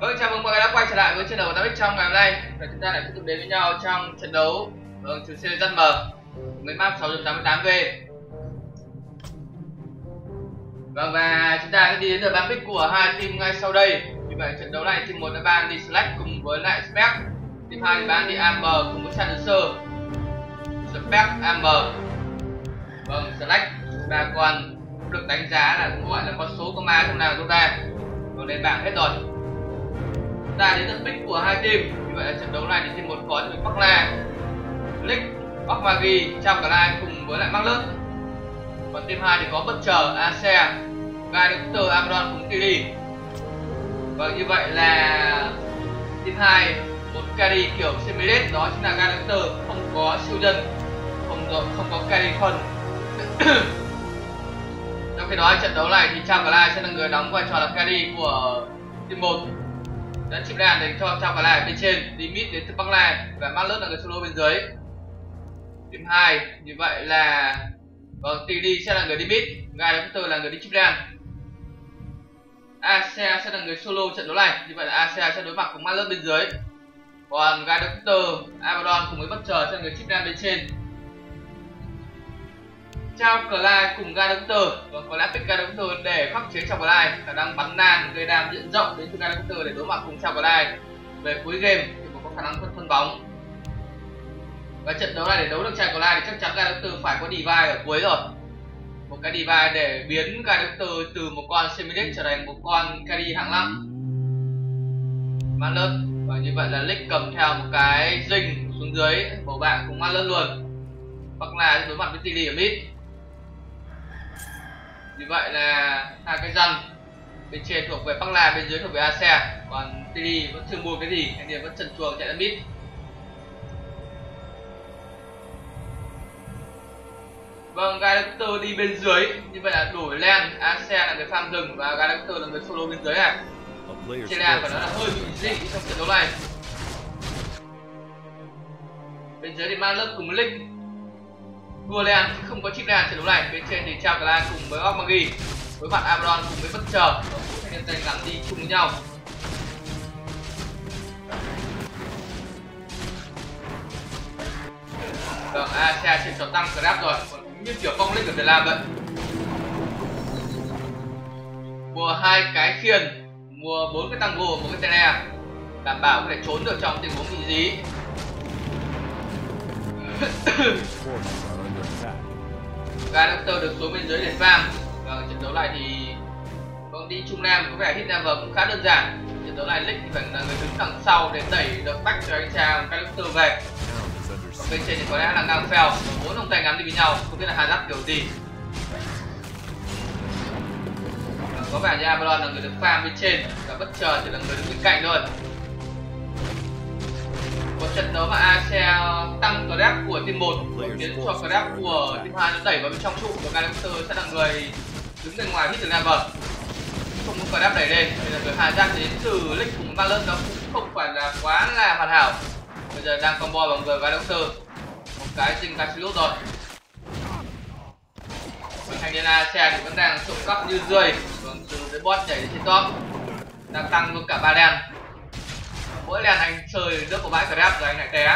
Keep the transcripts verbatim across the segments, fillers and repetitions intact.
Vâng, chào mừng mọi người đã quay trở lại với channel của tám x trong ngày hôm nay. Và chúng ta lại tiếp tục đến với nhau trong trận đấu vâng, trừ xe dân mờ với map sáu chấm tám mươi tám V. Vâng, và chúng ta sẽ đi đến được ban pick của hai team ngay sau đây. Vì vậy trận đấu này team một đã ban đi Slack cùng với lại Spec, team hai thì ban đi Amber cùng với Chancer. Spec, Amber. Vâng, Slack và còn được đánh giá là cũng gọi là con số con ma trong nào chúng ta. Vâng, lên bảng hết rồi. Chúng ta đến được pick của hai team. Như vậy là trận đấu này thì team một có với Bắc La, Lick, Bắc Magi, Chao Cả Lai cùng với lại Mark Lớt. Còn team hai thì có Butcher, Ace, Guy Doctor, Abaddon cùng Tili. Vâng, như vậy là team hai một carry kiểu Similate, đó chính là Guy Doctor, không có siêu nhân, không không có carry phân. Trong khi đó trận đấu này thì Chao Cả Lai sẽ là người đóng vai trò là carry của team một. Đã chip đàn để cho Chao Cả Lai bên trên, đi mid đến từ Bắc La và Mark Lớt là người solo bên dưới. Team hai như vậy là vâng, Tili sẽ là người đi mid, Guy Doctor là người đi chip đàn. Ace sẽ là người solo trận đấu này, như vậy là Ace sẽ đối mặt cùng Mark Lớt bên dưới. Còn Guy Doctor, Abaddon cùng với Butcher sẽ là người chip đàn bên trên. Chao Cả Lai cùng Guy Doctor, và có lẽ pick Guy Doctor để khắc chế Chao Cả Lai, khả năng bắn nan gây đam diện rộng đến từ Guy Doctor để đối mặt cùng Chao Cả Lai về cuối game thì có khả năng phân phân bóng. Và trận đấu này để đấu được Chao Cả Lai thì chắc chắn Guy Doctor phải có divide ở cuối rồi, một cái divide để biến Guy Doctor từ một con semi-deck trở thành một con carry hạng năm. Mark Lớt, và như vậy là Lick cầm theo một cái dinh xuống dưới bầu bạn cùng Mark Lớt luôn. Hoặc là đối mặt với Tili ở mid. Như vậy là hai cái răng bên trên thuộc về Bắc La, bên dưới thuộc về Ace, còn Tili vẫn chưa mua cái gì, anh em vẫn trần truồng chạy ra mid. Vâng, Guy Doctor đi bên dưới, như vậy là đổi lane, Ace là người farm rừng và Guy Doctor là người solo bên dưới này. Trên lane phải nói là hơi bị dị trong trận đấu này. Bên dưới thì Mark Lớt cùng Lick đua lane chứ không có chip lane trận đấu này. Bên trên thì Chao Cả Lai cùng với Bắc Magi với mặt Abaddon cùng với Butcher, anh em tay ngắn đi chung với nhau. Vâng, Ace trên trò tăng grab rồi, còn như kiểu phong Lick ở Việt Nam vậy. Mua hai cái khiên, mua bốn cái tango, một cái tele, đảm bảo có thể trốn được trong tình huống bị dí. Guy Doctor được xuống bên dưới để farm. Và trận đấu này thì con đi chung nam có vẻ hit number cũng khá đơn giản. Trận đấu này Lick thì phải là người đứng đằng sau để đẩy được back cho anh chàng Guy Doctor về. Còn bên trên thì có lẽ là ngang phèo, bốn ông tay ngắn đi với nhau, không biết là hà giáp kiểu gì. Và có vẻ như Abaddon là người được farm bên trên và Butcher chỉ là người đứng bên cạnh thôi. Một trận đấu mà Ace tăng grab của team một khiến cho grab của team hai nó đẩy vào bên trong trụ, và Guy Doctor sẽ là người đứng bên ngoài hit từ level, không có grab đẩy lên. Bây giờ người hai giáp đến từ Lick cùng Mark Lớt nó cũng không phải là quá là hoàn hảo. Bây giờ đang combo bằng người Guy Doctor, một cái dinh Casilot rồi. Và thanh niên Ace thì vẫn đang trộm cắp như rươi, còn từ dưới bot nhảy đến trên top, đang tăng luôn cả ba đen. Mỗi lần anh chơi nước của bãi grab rồi anh lại té.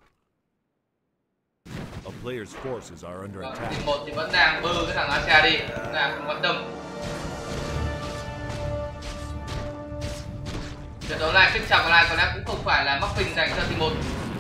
Team một thì vẫn đang bơ cái thằng Ace đi, đang không quan tâm. Trận đấu này pick Chao Cả Lai có lẽ cũng không phải là muffin dành cho team một.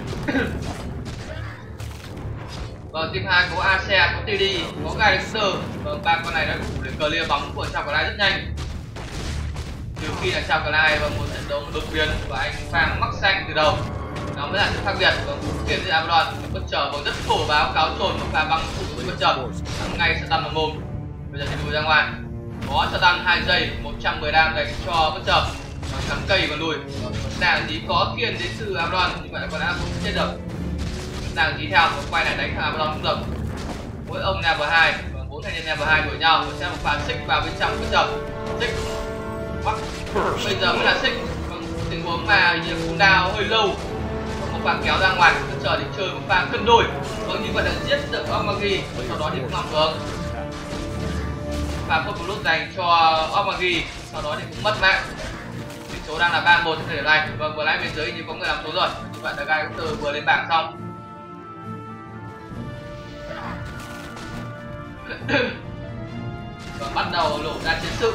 Vâng, team hai có Ace, có Tili, có Guy Doctor. Vâng, ba con này đã đủ để clear bóng của Chao Cả Lai rất nhanh. Trừ khi là Chao Cả Lai vào một trận đấu đột biến và anh farm mắc xanh từ đầu, nó mới là sự khác biệt. Và tiến đến Abaddon, Butcher còn rất phổ báo cáo trồn và pha băng thủ với Butcher, ngay sẽ tăn vào mồm. Bây giờ thì lùi ra ngoài, có cho tăn hai giây, một trăm mười đam dành cho Butcher, và cắm cây và lùi. Đang dí có kiên đến từ Abaddon, như vậy còn đã không chết được. Đang dí theo và quay lại đánh thằng Abaddon cũng được. Mỗi ông level hai và bốn thanh niên level hai đuổi nhau, và sẽ một pha xích vào bên trong Butcher. Xích Bắc. Bây giờ mới là xích, tình huống mà hình như cũng đào hơi lâu, một pha kéo ra ngoài, Butcher thì chơi một pha cân đôi, vâng, như vậy là giết được Magi, sau đó thì cũng làm được pha không có lúc dành cho Magi, sau đó thì cũng mất mạng. số đang là ba một thời điểm này. Vâng, vừa nãy bên dưới như có người làm số rồi. Như vậy là Guy Doctor vừa lên bảng xong. Và bắt đầu lộ ra chiến sự.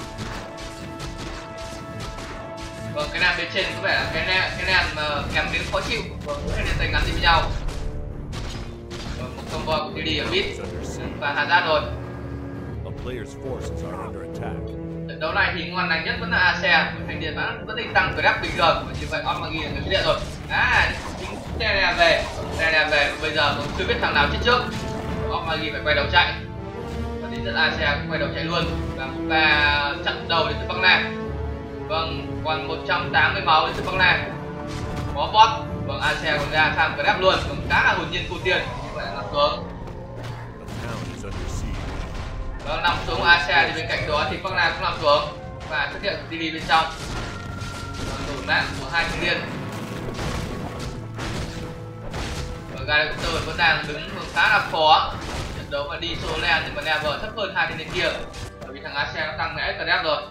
Vâng, cái nam bên trên có vẻ là cái nam, cái nam mà kém miếng khó chịu. Vâng, có thể liên tay ngắn đi với nhau. Vâng, một combo của tê đê ở mid và Hazard rồi. Trận đấu này thì ngon lành nhất vẫn là Ace. Thành điện vẫn vẫn định tăng grab bình thường. Như vậy Onmagi là người xuất hiện rồi. À, chính Telia về, Telia về. Bây giờ cũng chưa biết thằng nào chết trước. Onmagi phải quay đầu chạy. Và đến rất Ace cũng quay đầu chạy luôn. Và một pha chặn đầu đến từ Bắc Nam. Vâng, còn một trăm tám mươi máu đến từ Bắc Nam. Có bot. Vâng, Ace còn ra farm grab luôn. Vâng, khá là hồn nhiên phù tiền. Như vậy là nằm xuống. Vâng, nằm xuống Ace thì bên cạnh đó thì Bắc Nam cũng nằm xuống và xuất hiện tê đê bên trong. Vâng, đổ nạn của hai thanh niên. Và Guy Doctor vẫn đang đứng khá là khó. Trận đấu mà đi solo lane thì mà level thấp hơn hai thanh niên kia. Bởi vì thằng Ace nó tăng mẽ grab rồi.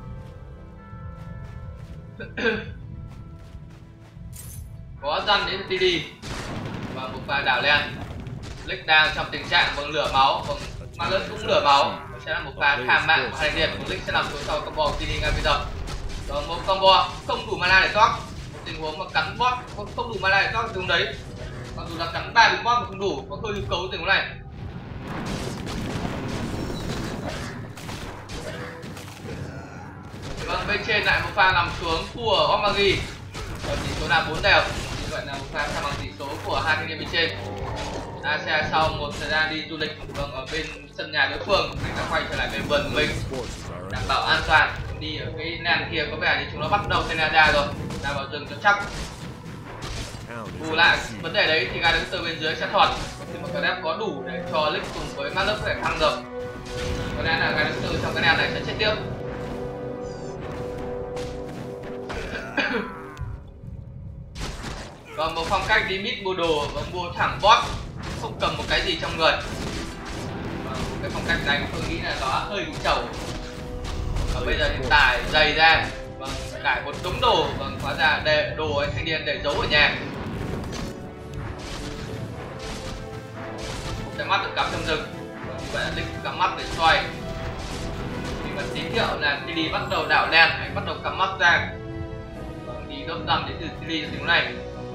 Có răn đến tê đê và một vài đảo len. Lick đang trong tình trạng vâng lửa máu, vâng Malus cũng lửa máu. Sẽ là một pha tham mạng của hai thanh niên. Lick sẽ làm xuống sau combo tê đê ngay bây giờ. Vâng, một combo không đủ mana để top. Một tình huống mà cắn bot không đủ mana để top tình huống đấy. Mặc dù là cắn ba bị bot mà không đủ, có hơi hư cấu tình huống này. Vâng, bên trên lại một pha nằm xuống của Onmagi. Và tỷ số là bốn đều. Như vậy là một pha sang bằng tỷ số của hai thanh niên bên trên. Ace sau một thời gian đi du lịch vâng ở bên sân nhà đối phương, anh đã quay trở lại về vườn của mình, đảm bảo an toàn. Đi ở cái nàn kia có vẻ như chúng nó bắt đầu Canada rồi, ra vào rừng cho chắc. Bù lại vấn đề đấy thì Guy Doctor bên dưới sẽ thọt. Nhưng mà cái đáp có đủ để cho Lick cùng với Malus có thể thăng được. Có lẽ là Guy Doctor trong cái nàn này sẽ chết tiếp. Còn một phong cách đi mid mua đồ và mua thẳng bot, không cầm một cái gì trong người. Và cái phong cách đánh tôi nghĩ là nó hơi bị trầu. Và bây giờ thì tải giày ra, vâng, tải một đống đồ, vâng, hóa ra để đồ anh thanh niên để giấu ở nhà. Một cái mắt được cắm trong rừng, vâng, như vậy là Lick cắm mắt để xoay. Vì mà tín hiệu là tê đê bắt đầu đảo len, anh bắt đầu cắm mắt ra. Vâng, đi đốt rầm đến từ tê đê tình huống này.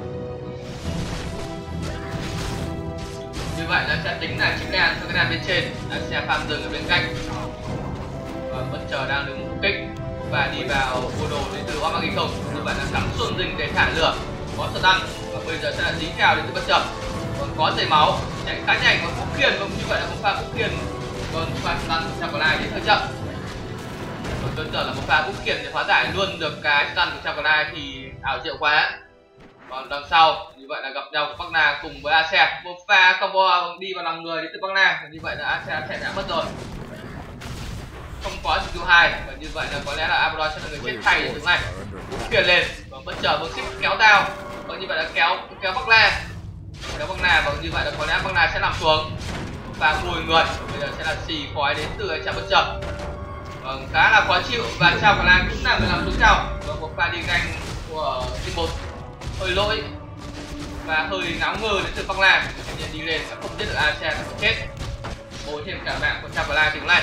Như vậy là sẽ tính là chip đen cho cái đàn bên trên, là xe farm rừng ở bên cạnh. Và vẫn chờ đang đứng kích và đi vào mua đồ đến từ Onmagi không. Như vậy là cắm xuân dinh để thả lửa, có stun và bây giờ sẽ là dí cào đến từ bất chợt. Còn có dây máu chạy khá nhanh và Phúc Kiên, và như vậy là một pha Phúc Kiên. Còn pha stun của Chakalai đến hơi chậm. Còn tôi tưởng là một pha Phúc Kiên để hóa giải luôn được cái stun của Chakalai thì ảo diệu quá. Còn đằng sau như vậy là gặp nhau của Bắc Na cùng với Ace, một pha combo đi vào lòng người đến từ Bắc Na. Như vậy là Ace sẽ đã mất rồi, không có skill hai, và như vậy là có lẽ là Abaddon sẽ là người chết thay để thứ này. Kiền lên và bất chợt một xích kéo down, và như vậy là kéo kéo Bắc Na, kéo Bắc Na, và như vậy là có lẽ Bắc Na sẽ nằm xuống và lùi người. Bây giờ sẽ là xì khói đến từ anh chạm bất chợt, vâng, khá là khó chịu. Và Chao Cả Lan cũng là người làm xuống Chao, và một pha đi ganh của team một hơi lỗi và hơi náo ngơ đến từ Bắc Na. Thanh niên đi lên sẽ không giết được Ace, sẽ chết, bồi thêm cả mạng của Chao Cả Lan tiếng này.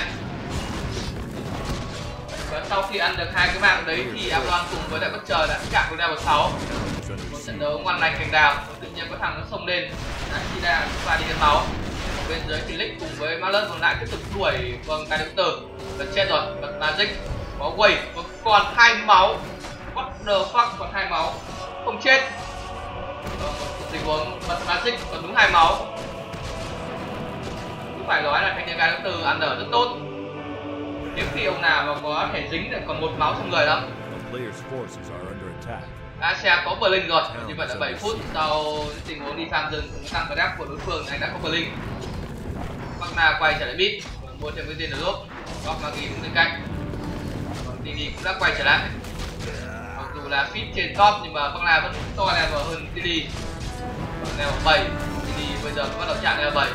Và sau khi ăn được hai cái mạng đấy thì Abaddon cùng với lại bất chờ đã chạm được level sáu. Một trận đấu ngoan lành cành đào, tự nhiên có thằng nó xông lên, Ashida và đi đến máu. Ở bên dưới thì Lick cùng với Malus còn lại tiếp tục đuổi vâng cái đối tử, gần chết rồi. Bật Magic có quầy còn hai máu, what the fuck, còn hai máu không chết. Một tình huống bật Magic còn đúng hai máu. Cũng phải nói là thanh niên cái đối tử ăn ở rất tốt. Nếu khi ông nào mà có thể dính lại còn một máu trong người đó. Ace có Blink rồi, như vậy là bảy phút sau tình huống đi farm rừng tăng cái đáp của đối phương, anh đã có Blink. Bắc Na quay trở lại mid, mua thêm cái tiền ở giúp. Onmagi cũng bên cạnh, còn tê đê cũng đã quay trở lại. Mặc dù là fit trên top nhưng mà Bắc Na vẫn to level hơn tê đê. Còn level bảy, tê đê bây giờ cũng bắt đầu chạm level bảy.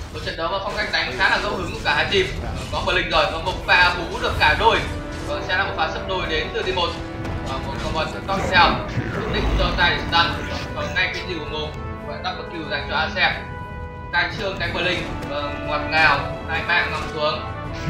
Một trận đấu mà phong cách đánh khá là ngẫu hứng của cả hai team. Có Blink rồi và một pha bú được cả đôi. Và sẽ là một pha sấp đôi đến từ team một. Và một combo top theo. Định cho tay để stun. Còn ngay cái dìu mồm và double kill dành cho a xê. Cai Trương, cai Blink và ngoặt ngào hai mạng nằm xuống.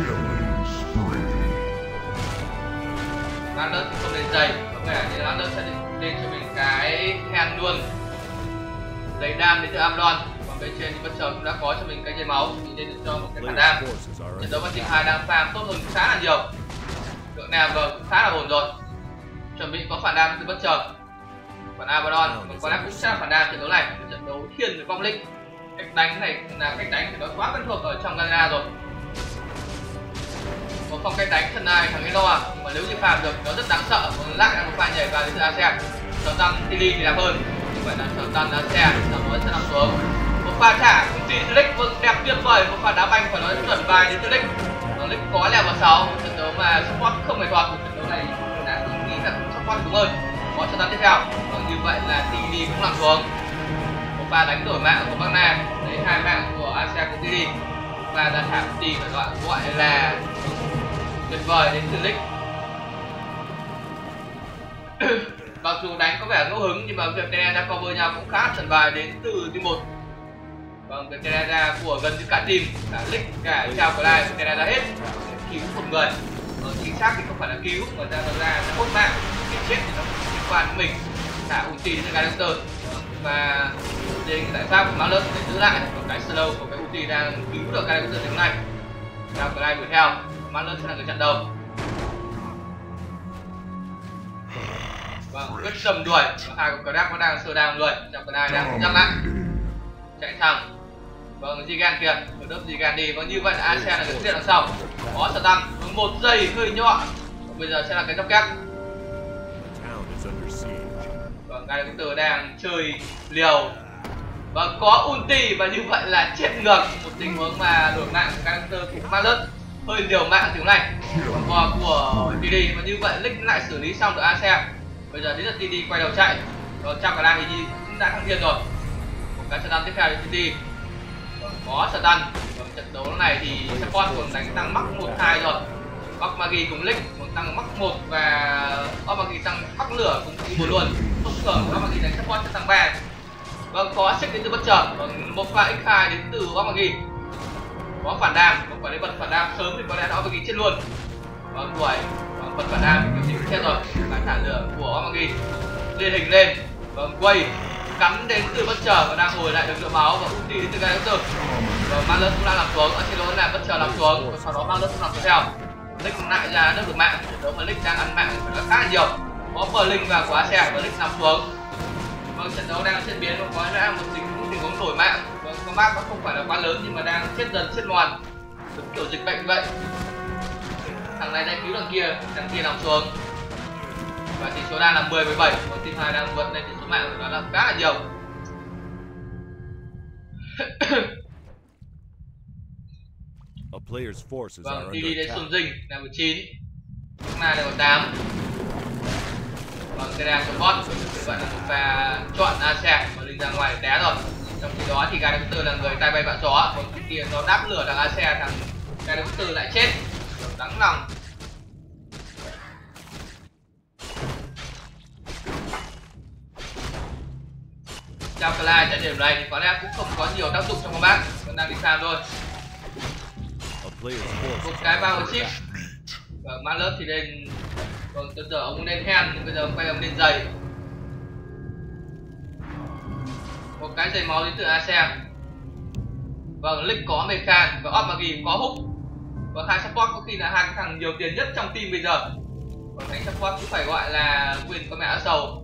Landers thì không lên dày, có vẻ như Landers sẽ lên cho mình cái hand luôn. Lấy đam đến từ Abaddon. Còn bên trên thì bất chợt cũng đã có cho mình cái dây máu thì nên được cho một cái phản đam. Trận đấu mà team hai đang farm tốt hơn khá là nhiều. Lượng nào vừa cũng khá là ổn rồi. Chuẩn bị có phản đam từ bất chợt. Còn Abaddon còn có lẽ cũng sẽ là phản đam trận đấu này. Trận đấu thiên với vong linh. Cách đánh này là cách đánh thì nó quá quen thuộc ở trong Garena rồi. Một phong cách đánh thân ai thằng Elo à, nhưng mà nếu như farm được nó rất đáng sợ. Còn lát là một pha nhảy vào đến từ a xê. Sở tăng Tilly thì đẹp hơn. Như vậy là sở tăng a xê sau đó sẽ nằm xuống. Một pha thả cũng tỷ từ Lick vâng đẹp tuyệt vời, một pha đá banh phải nói chuẩn vai đến từ Lick. Lick có level sáu, một trận đấu mà support không hề thoạt, một trận đấu này đã nghĩ là cũng support đúng hơn. Có trận đấu tiếp theo, còn như vậy là Tilly cũng nằm xuống. Một pha đánh đổi mạng của Magna, lấy hai mạng của a xê của Tilly. Và đã thả tỷ phải gọi gọi là tuyệt vời đến từ Lick. Mặc dù đánh có vẻ ngẫu hứng nhưng mà việc Teresa cover nhau cũng khá chuẩn bài đến từ team một. Vâng, việc Teresa của gần như cả team, cả Lick, cả Chao Clyde, Teresa hết cứu một người. Ờ, chính xác thì không phải là cứu mà ra ra ra hốt mạng, cái chết thì nó liên quan đến mình. Thả ulti đến từ Galaxter và đến giải pháp của Malus để giữ lại một cái slow của cái ulti đang cứu được Galaxter đến này. Chao Clyde đuổi theo, Malus sẽ là người chặn đầu. Vâng, rất sầm đuổi, hai con Crack nó đang sơ đam người, trong cái này đang nhắc lại, chạy thẳng. Vâng, Gigan kìa, một đớp Gigan đi, và như vậy là a xê là người xuất hiện đằng sau. Có sở tăng, một giây hơi nhọn, bây giờ sẽ là cái dốc kép. Vâng, ngay cái từ đang chơi liều. Vâng, có ulti và như vậy là chết ngược, một tình huống mà đổi mạng của character của Malus hơi liều mạng tiếng này. Còn của tê đê và như vậy Lick lại xử lý xong được a xê. Bây giờ đến lượt tê đê quay đầu chạy. Rồi trong cả đang thì cũng đã thăng thiên rồi. Một cái trận tiếp theo đến tê đê. Có sở tăng. Trận đấu này thì support còn đánh tăng mắc một hai rồi. Bắc Magi cùng Lick còn tăng mắc một và Bắc Magi tăng mắc lửa cũng như một luôn. Thông thường Bắc Magi đánh support sẽ tăng ba. Vâng, có xích đến từ bất chợt. Vâng, một pha ích hai đến từ Bắc Magi. Có phản đam, không phải lấy bật phản đam sớm thì có lẽ Bắc Magi chết luôn. Vâng, đuổi. Vâng, bật phản đam thì cũng chết rồi. Cái thả lửa của Bắc Magi liên hình lên. Vâng, quay cắn đến từ bất chợt và đang hồi lại được lượng máu và ulti đến từ Galaxter. Và Malus cũng đang làm xuống, ở trên đó là bất chợt làm xuống, và sau đó Malus cũng làm tiếp theo. Lick lại ra nước được mạng, trận đấu mà Lick đang ăn mạng phải là khá là nhiều. Có Blink và của a xê và Lick nằm xuống. Vâng, trận đấu đang diễn biến và có lẽ một tình tình huống đổi mạng. Vâng, con map nó không phải là quá lớn nhưng mà đang chết dần chết mòn, giống kiểu dịch bệnh vậy. Thằng này đang cứu thằng kia, thằng kia nằm xuống. Và tỷ số đang là mười mười bảy, còn team hai đang vượt lên tỷ số mạng của nó là khá là nhiều. Vâng, tê đê đến Xuân Dinh là mười chín, Magna là mười tám. Vâng, cái đang support, như vậy là một pha chọn a xê và lên ra ngoài để té rồi. Trong khi đó thì Galaxter là người tay bay vạ gió, còn cái kia nó đáp lửa thằng a xê, thằng Galaxter lại chết. Đáng lòng. Chao Clyde tại điểm này thì có lẽ cũng không có nhiều tác dụng trong combat, vẫn đang đi farm thôi. Một cái vào chip và Malus thì lên, còn từ giờ ông lên hand thì bây giờ ông quay ông lên giày. Một cái giày máu đến từ a xê. Vâng, Lick có Mechan và Opmagi có Hook. Và hai support có khi là hai cái thằng nhiều tiền nhất trong team bây giờ. Còn đánh support cũng phải gọi là win có mẹ áo sầu.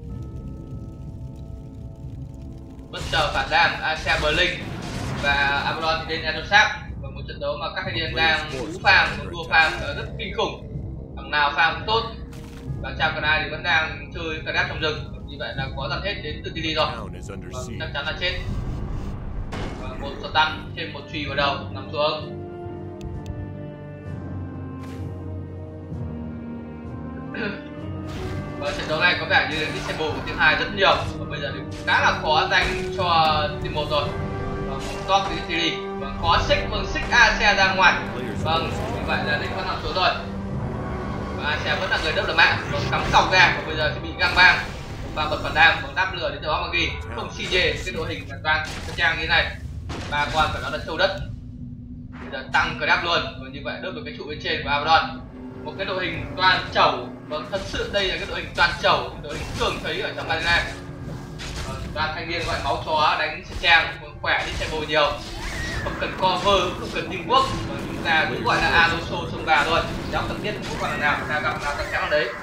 Bất chờ phản đam, a xê Blink và Abaddon thì lên Anosap. Và một trận đấu mà các thanh niên đang cú farm, đua farm rất kinh khủng. Thằng nào farm cũng tốt. Và Chao Clyde thì vẫn đang chơi cà đát trong rừng. Như vậy là có dần hết đến từ tê đê rồi. Và chắc chắn là chết. Và một sọt tăng, thêm một chùy vào đầu, nằm xuống. Và trận đấu này có vẻ như là disable của team hai rất nhiều. Và bây giờ thì khá là khó dành cho team một rồi. Và top thì tê đê. Vâng, có xích, vâng, xích a xê ra ngoài. Vâng, như vậy là định vẫn nằm xuống rồi. Và a xê vẫn là người đớp được mạng. Vâng, cắm còng ra và bây giờ thì bị găng bang và bật phản đam, vâng, đáp lửa đến từ Omagi. Không xê giê cái đội hình là toàn trang như thế này. Ba con phải nói là châu đất. Bây giờ tăng cái đáp luôn, và như vậy đớp được cái trụ bên trên của Abaddon. Một cái đội hình toàn chẩu, vâng, thật sự đây là cái đội hình toàn chẩu, đội hình thường thấy ở trong Arena. Vâng, toàn thanh niên gọi máu chó đánh xe trang, khỏe đi xe bồi nhiều, không cần cover, không cần teamwork, vâng, chúng ta cứ gọi là Aloso xông vào thôi, cháu cần biết không còn là nào, ta gặp nào chắc chắn đấy.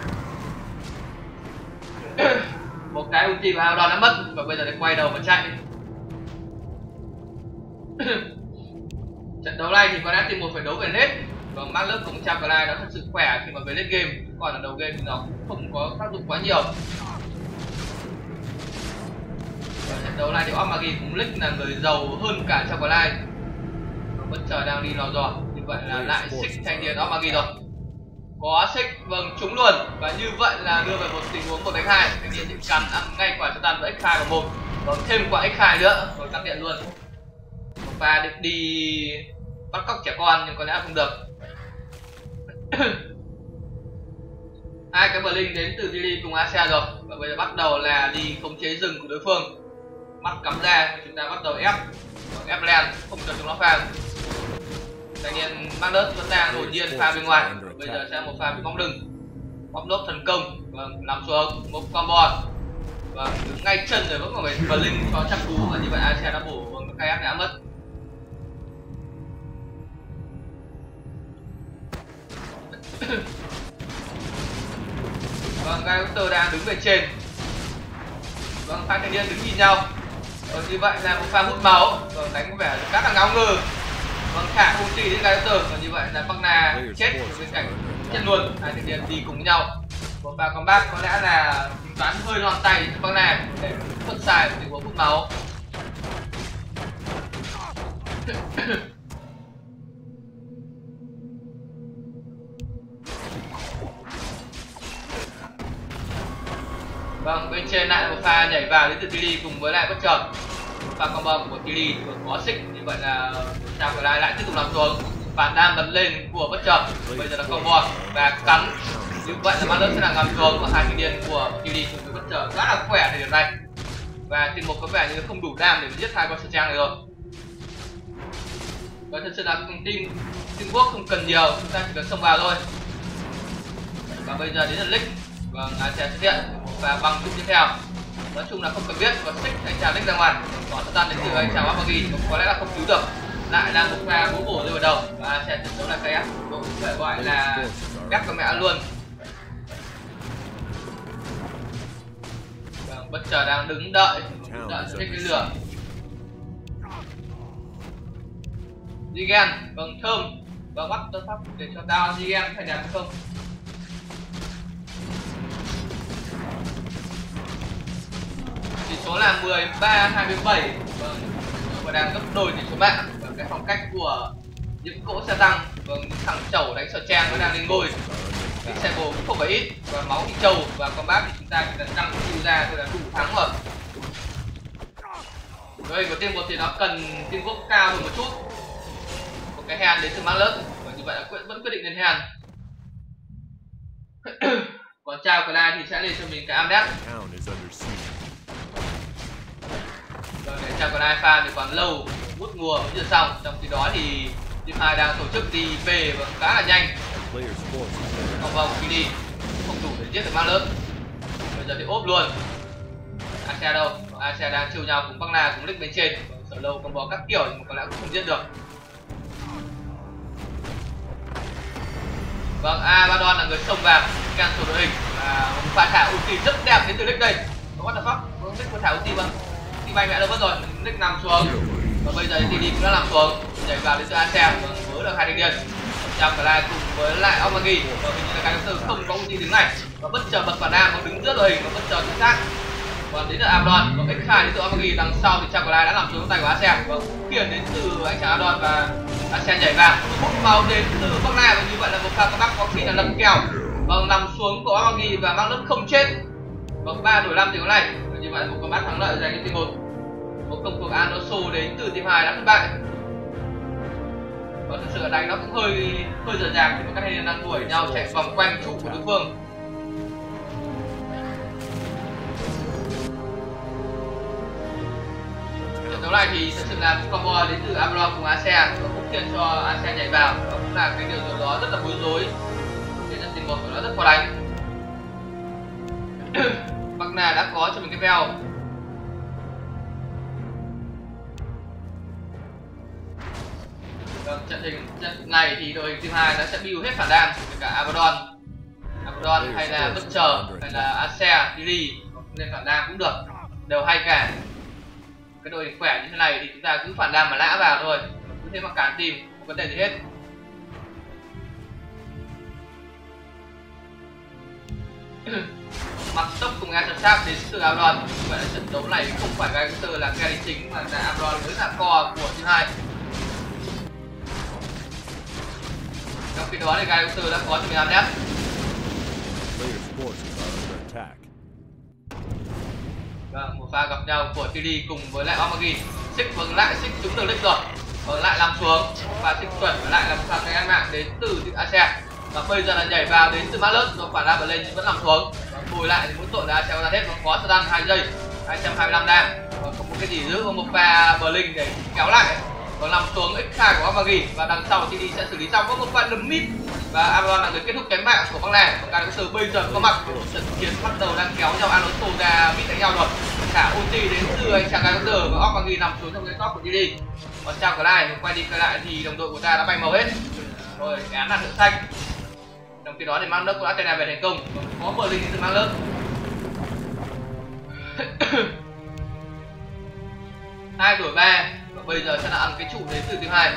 Một cái ulti của Abaddon đã mất và bây giờ lại quay đầu mà chạy. Trận đấu này thì có lẽ team một phải đấu về late. Và Mark Lớp cùng Chao Clyde đã thật sự khỏe khi mà về late game, còn ở đầu game thì nó không có tác dụng quá nhiều. Và trận đấu này thì Omagi cũng lick là người giàu hơn cả Chao Clyde. Bất chờ đang đi lò dò, như vậy là lại xích thanh niên Omagi rồi. Có xích, vâng, trúng luôn. Và như vậy là đưa về một tình huống một đánh hai. Thanh niên thì cắn ăn ngay quả cho tan với ích hai và một. Và thêm quả ích hai nữa, rồi cắt điện luôn. Một pha định đi bắt cóc trẻ con nhưng có lẽ không được. Hai cái Blink đến từ Tilly cùng a xê rồi và bây giờ bắt đầu là đi khống chế rừng của đối phương. Mắt cắm ra, chúng ta bắt đầu ép, ép lên, không cần chúng nó farm. Thanh niên Magnus vẫn đang nổi nhiên pha bên ngoài. Bây giờ sẽ một pha bị bóng đừng, bóp nốt thần công, vâng, nằm xuống một combo, và đứng ngay chân rồi vẫn còn phải Blink cho chắc cú, và như vậy a xê đã bổ, vâng, cái ép đã mất. Vâng, Gaioter đang đứng về trên. Vâng, hai thanh niên đứng nhìn nhau. Vâng, như vậy là một pha hút máu. Vâng, đánh có vẻ khá là ngáo ngơ. Vâng, thả ulti đến Gaioter. Và như vậy là Pagna chết ở bên cạnh chết luôn. Hai thanh niên đi cùng nhau. Một pha combat có lẽ là tính toán hơi lon tay cho Pagna để thuận xài tình huống hút máu. Vâng, bên trên lại một pha nhảy vào đến từ Tilly cùng với lại bất chợt. Pha combo của Tilly có xích, như vậy là Chao Clyde lại tiếp tục làm xuống. Phản đam bật lên của bất chợt. Bây giờ là combo và cắn. Như vậy là Magnus sẽ là ngắm xuống và hai thanh niên của Tilly cùng với bất chợt rất là khỏe thời điểm này. Và team một có vẻ như không đủ đam để giết hai con trang này rồi. Và thật sự là team teamwork không cần nhiều, chúng ta chỉ cần xông vào thôi. Và bây giờ đến lượt Lick. Vâng, a xê xuất hiện và bằng chút tiếp theo. Nói chung là không cần biết, có xích anh chàng Lick ra ngoài. Có thời gian đến từ anh chàng Omagi, có lẽ là không cứu được. Lại là một pha bố bổ rơi vào đầu và a xê trận đấu là cái cũng phải gọi là gắt con mẹ luôn. Vâng, bất chợt đang đứng đợi, đợi sẽ thích cái lửa. Zigen, vâng, thơm. Vâng, bắt tôi pháp để cho tao Zigen phải đẹp hay không? Tỷ số là mười ba hai mươi bảy. Vâng, và đang gấp đôi tỷ số mạng. Và cái phong cách của những cỗ xe tăng, vâng, những thằng chẩu đánh sở trang nó đang lên ngôi. Cái xe bồ cũng không phải ít, và máu thì trâu và combat thì chúng ta chỉ cần tăng siêu ra thôi là đủ thắng rồi. Rồi của team một thì nó cần teamwork cao hơn một chút. Một cái hand đến từ Magnus, và như vậy là vẫn quyết định lên hand. Còn Chao Clyde thì sẽ lên cho mình cái Amdet. Rồi để Chao Clyde pha thì còn lâu, bút mùa vẫn chưa xong. Trong khi đó thì team hai đang tổ chức đi về và khá là nhanh. Không vòng khi đi không đủ để giết được Magnus. Bây giờ thì ốp luôn. a xê đâu? a xê đang chiều nhau cùng Pagna cùng Lick bên trên. Sở lâu combo các kiểu nhưng mà có lẽ cũng không giết được. Vâng, Abaddon là người xông vào cancel đội hình và một pha thả ulti rất đẹp đến từ Lick đây. What the fuck? Lick vừa thả ulti vâng. Thì bay mẹ đâu mất rồi, Lick nằm xuống. Và bây giờ thì đi cũng đã nằm xuống, nhảy vào đến từ a xê và với được hai thanh niên. Chao Clyde cùng với lại Omagi và hình như là cái thứ không có ulti đứng này và bất chợt bật phản đam nó đứng giữa đội hình và bất chợt chính xác. Còn đến từ Abaddon và ích hai đến từ Omagi đằng sau thì Chao Clyde đã nằm xuống tay của a xê và khiển đến từ anh chàng Abaddon và a xê nhảy vào hút máu đến từ Pagna và như vậy là một pha comeback có khi là lật kèo và nằm xuống của Omagi và Magnus không chết. Vâng, ba đổi năm tình huống này và như vậy một comeback thắng lợi dành cho team một. Một công cuộc Anoso đến từ team hai đã thất bại. đánh nó cũng hơi hơi dở dàng thì các thanh niên đang đuổi nhau chạy vòng quanh trụ của đối phương. Trận đấu này thì thật sự là một combo đến từ Avalon cùng Asean và cũng khiến cho Asean nhảy vào, và cũng là cái điều gì đó rất là bối rối. Thế trận tình một của nó rất khó đánh. Magna đã có cho mình cái veo. Vâng, trận hình trận này thì đội hình team hai nó sẽ build hết phản đam kể cả Avalon, Avalon hay là Butcher hay là Asean, Lily nên phản đam cũng được, đều hay cả. Cái đội hình khỏe như thế này thì chúng ta cứ phản đam mà lã vào thôi, cứ thế mà cản team không vấn đề gì hết. Mặt tốc cùng Atrasap đến từ Avalon. Vậy là trận đấu này không phải Gaigaster là carry chính mà là Avalon với là core của team hai. Trong khi đó thì Gaigaster đã có cho mình Amnet. Vâng, một pha gặp nhau của tê đê cùng với lại Omagi. Xích vâng lại xích trúng đường đích rồi, vâng lại làm xuống và xích chuẩn và lại là một pha cái ăn mạng đến từ Asean. Và bây giờ là nhảy vào đến từ Malus rồi phản đam lên nhưng vẫn làm xuống. Và bùi lại thì mỗi tội là Asean ra hết và có stun hai giây, hai trăm hai mươi lăm đam và không có cái gì giữ một pha Blink để kéo lại. Còn nằm xuống ích hai của Omagi và đằng sau tê đê sẽ xử lý xong có một pha đấm mid và Avalon là người kết thúc cái mạng của băng này. Và Gaigaster bây giờ có mặt trận chiến bắt đầu đang kéo nhau Alonso ra mid đánh nhau rồi. Cả ulti đến từ anh chàng Gaigaster và Omagi nằm xuống trong cái top của tê đê. Còn trong cái này quay đi quay lại thì đồng đội của ta đã bay màu hết. Rồi cái án là thượng xanh. Trong khi đó thì Magnus cũng đã tên này về thành công. Có Blink đến từ Magnus. Hai đổi ba và bây giờ sẽ là ăn cái trụ đến từ team hai.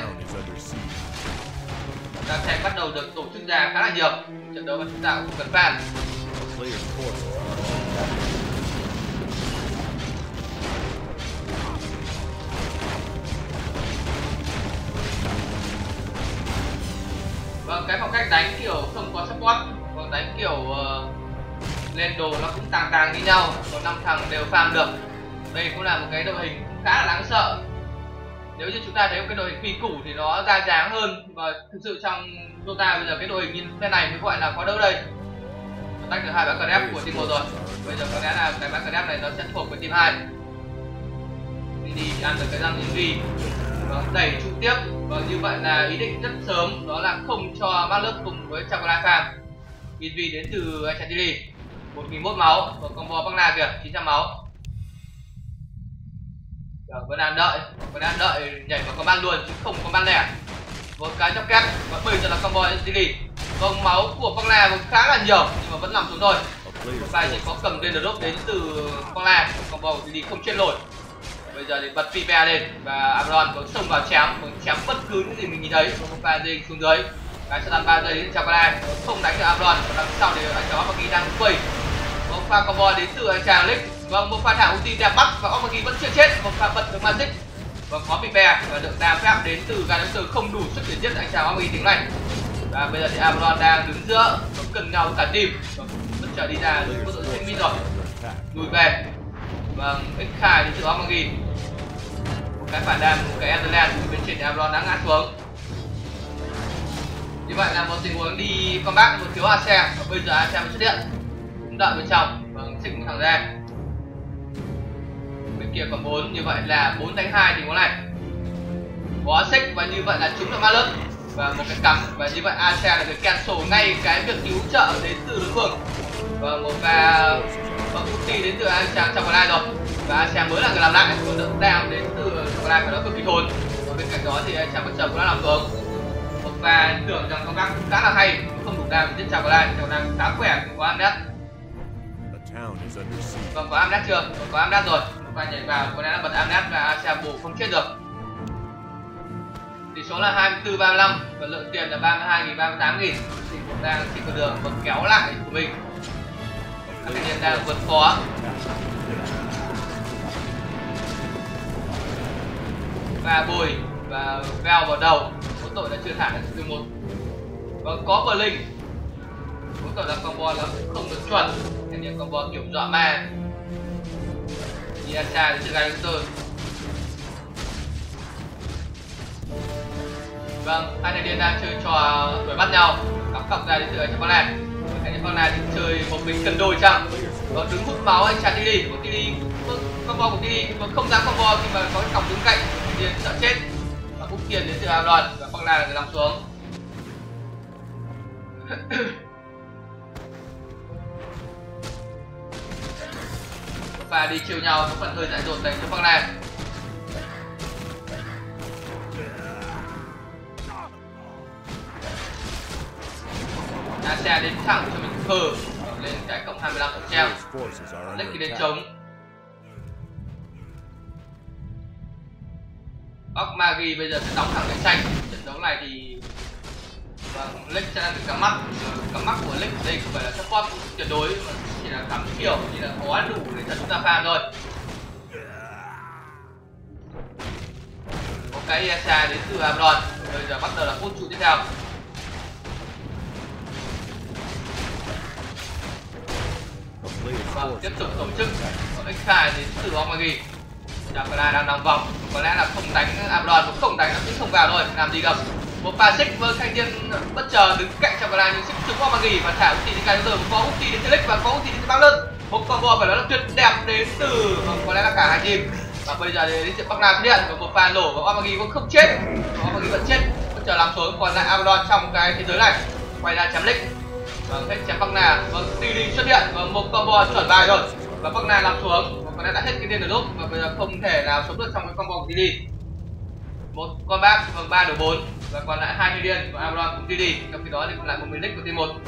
Đám tranh bắt đầu được tổ chức ra khá là nhiều. Trận đấu mà chúng ta cũng cần fan. Vâng, cái phong cách đánh kiểu không có support, còn đánh kiểu uh, lên đồ nó cũng tàng tàng như nhau, còn năm thằng đều farm được. Đây cũng là một cái đội hình khá là đáng sợ. Nếu như chúng ta thấy một cái đội hình phi củ thì nó ra dáng hơn, và thực sự trong Dota bây giờ cái đội hình như thế này mới gọi là có đỡ đây. Tách được hai bác cờ đép của team một rồi. Bây giờ có lẽ là cái bác cờ đép này nó sẽ thuộc với team hai. Đi đi ăn được cái răng Invi, đẩy trụ tiếp. Và như vậy là ý định rất sớm đó là không cho Magnus cùng với Chocolate farm. Invi đến từ Chantilly, một nghìn một máu và combo băng na kìa, chín trăm máu. Rồi, vẫn đang đợi, vẫn đang đợi nhảy vào combat luôn chứ không có ban lẻ. Một cái chóc kép và bây giờ là combo Chantilly. Vâng, máu của băng na cũng khá là nhiều nhưng mà vẫn nằm xuống thôi. Một vài chỉ có cầm lên drop đến từ băng na, combo của Chantilly không chết nổi. Bây giờ thì bật Pipe lên và Avalon có xông vào chém, chém bất cứ những gì mình nhìn thấy. Một pha dây xuống dưới, cái stun ba giây đến Chocolate không đánh được Avalon. Và đằng sau thì anh chàng Omagi đang quay. Một pha combo đến từ anh chàng Lick. Vâng, một pha thả ulti đẹp bắt và Omagi vẫn chưa chết. Một pha bật được Magic và có Pipe và được đam phép đến từ Gaigaster không đủ sức để giết anh chàng Omagi tiếng này. Và bây giờ thì Avalon đang đứng giữa và cần nhau cả team. Vẫn chờ đi ra đứng có đội sinh mid rồi, lùi về. Vâng, x khai đến từ Omagi. Một cái phản đam, một cái Etherland bên trên thì Avalon đã ngã xuống. Như vậy là một tình huống đi combat một thiếu Asean và bây giờ Asean mới xuất hiện. Cũng đợi bên trong, vâng, xích thẳng ra. Bên kia còn bốn, như vậy là bốn đánh hai tình huống này. Có xích và như vậy là chúng là Magnus và một cái cắm và như vậy Asean là người cancel ngay cái việc cứu trợ đến từ đối phương. Và một pha và ulti đến từ anh chàng Chocolate rồi và Asean mới là người làm lại, còn lượng đam đến từ Chocolate và nó cực kỳ thốn. Và bên cạnh đó thì anh chàng Butcher cũng đã làm xuống. Một pha tưởng rằng combat cũng khá là hay, không đủ đam giết Chocolate, Chocolate khá khỏe, có Amnet. Vâng, có Amnet chưa? Có Amnet rồi. Một pha nhảy vào, có lẽ là bật Amnet và Asean bổ không chết được. Tỷ số là hai mươi tư ba mươi lăm và lượng tiền là ba mươi hai nghìn, ba mươi tám nghìn. Thì chúng ta chỉ có đường một kéo lại của mình. Các thanh niên đang vượt khó. Và bùi và veo vào đầu. Mỗi tội là chưa thả được từ một. Vâng, có Blink. Mỗi tội là combo là không được chuẩn. Thanh niên combo kiểu dọa ma. Diasa đến từ Gaigaster. Vâng, hai thanh niên đang chơi trò đuổi bắt nhau, cắm cọc ra đến từ trong con này. Cái con này thì chơi một mình cân đôi chăng? Và đứng hút máu anh chặt đi đi, một tí đi, combo của tí đi, còn không dám combo khi mà có cái cọc đứng cạnh, thì sợ chết. Và Phúc Kiên đến từ Avalon và con này là người nằm xuống. Và đi chiều nhau, có phần hơi dại dột dành cho con này. Xe đến thẳng cho mình khờ lên cái cộng hai mươi lăm phần trăm lách đi đến chống Ốc Magi bây giờ sẽ đóng thẳng cái xanh. Trận đấu này thì vâng, Lick sẽ đang được cắm mắt. Cắm mắt của Lick đây không phải là support tuyệt đối mà chỉ là cắm kiểu như là có đủ để cho chúng ta farm thôi. Có cái i ét a đến từ Avalon. Bây giờ bắt đầu là phút trụ tiếp theo. Vâng, tiếp tục tổ chức X-Fire đến từ Omagi. Chakra đang nằm vòng, có lẽ là không đánh Avalon, cũng không đánh nó cũng không vào thôi, làm gì được. Một pha xích với thanh niên bất chợt đứng cạnh Chakra nhưng xích trúng Omagi và thả ulti đến cái giờ có ulti đến Lick và có ulti đến Bắc Lân. Một combo phải nói là tuyệt đẹp đến từ có lẽ là cả hai team. Và bây giờ đến chuyện Bắc Nam xuất hiện và một pha nổ và Omagi cũng không chết, Omagi vẫn chết, bất chợt làm xuống. Còn lại Avalon trong cái thế giới này quay ra chém Lick. Vâng, hết chém Bắc Na, vâng, tê đê xuất hiện và một combo chuẩn bài rồi và Bắc Na làm xuống và con đã hết cái tên được lúc và bây giờ không thể nào sống được trong cái combo của tê đê. Một con bác vâng ba đổi bốn và còn lại hai điên và Avalon cùng tê đê, trong khi đó thì còn lại một mình Lick của team một.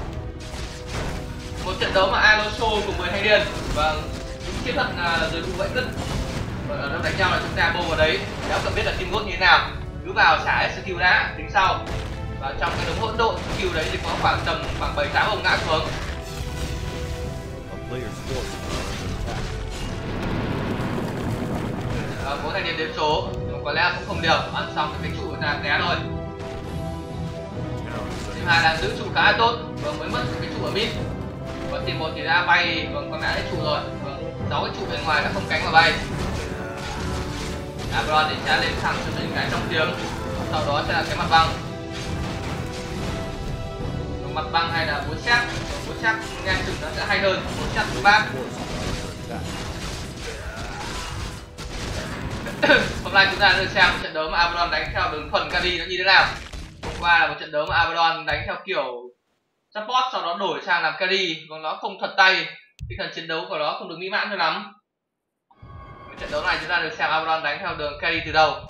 Một trận đấu mà Alonso cùng với hai điên và đúng chiến thuật là rồi vụ vậy rất và nó đánh nhau là chúng ta bô vào đấy, đéo cần biết là team gốt như thế nào, cứ vào xả ét kiu đã tính sau. Và trong cái đống hỗn độn skill đấy thì có khoảng tầm khoảng bảy tám ông ngã xuống. Và có thanh niên đếm số, nhưng có lẽ cũng không đều, ăn xong cái trụ là té thôi. Team hai đang giữ trụ khá là tốt, và mới mất cái trụ ở mid. Và team một thì đã bay, và con đã hết trụ rồi. sáu cái trụ bên ngoài đã không cánh mà bay. Avalon thì sẽ lên thẳng cho mình cái trong tiếng, sau đó sẽ là cái mặt băng. Mặt băng hay là búa xét, búa xét nghe chừng nó sẽ hay hơn, búa xét của bác. Hôm nay chúng ta được xem một trận đấu mà Avalon đánh theo đường thuần carry nó như thế nào. Hôm qua là một trận đấu mà Avalon đánh theo kiểu support sau đó đổi sang làm carry, còn nó không thuật tay, tinh thần chiến đấu của nó không được mỹ mãn cho lắm. Trận đấu này chúng ta được xem Avalon đánh theo đường carry từ đầu.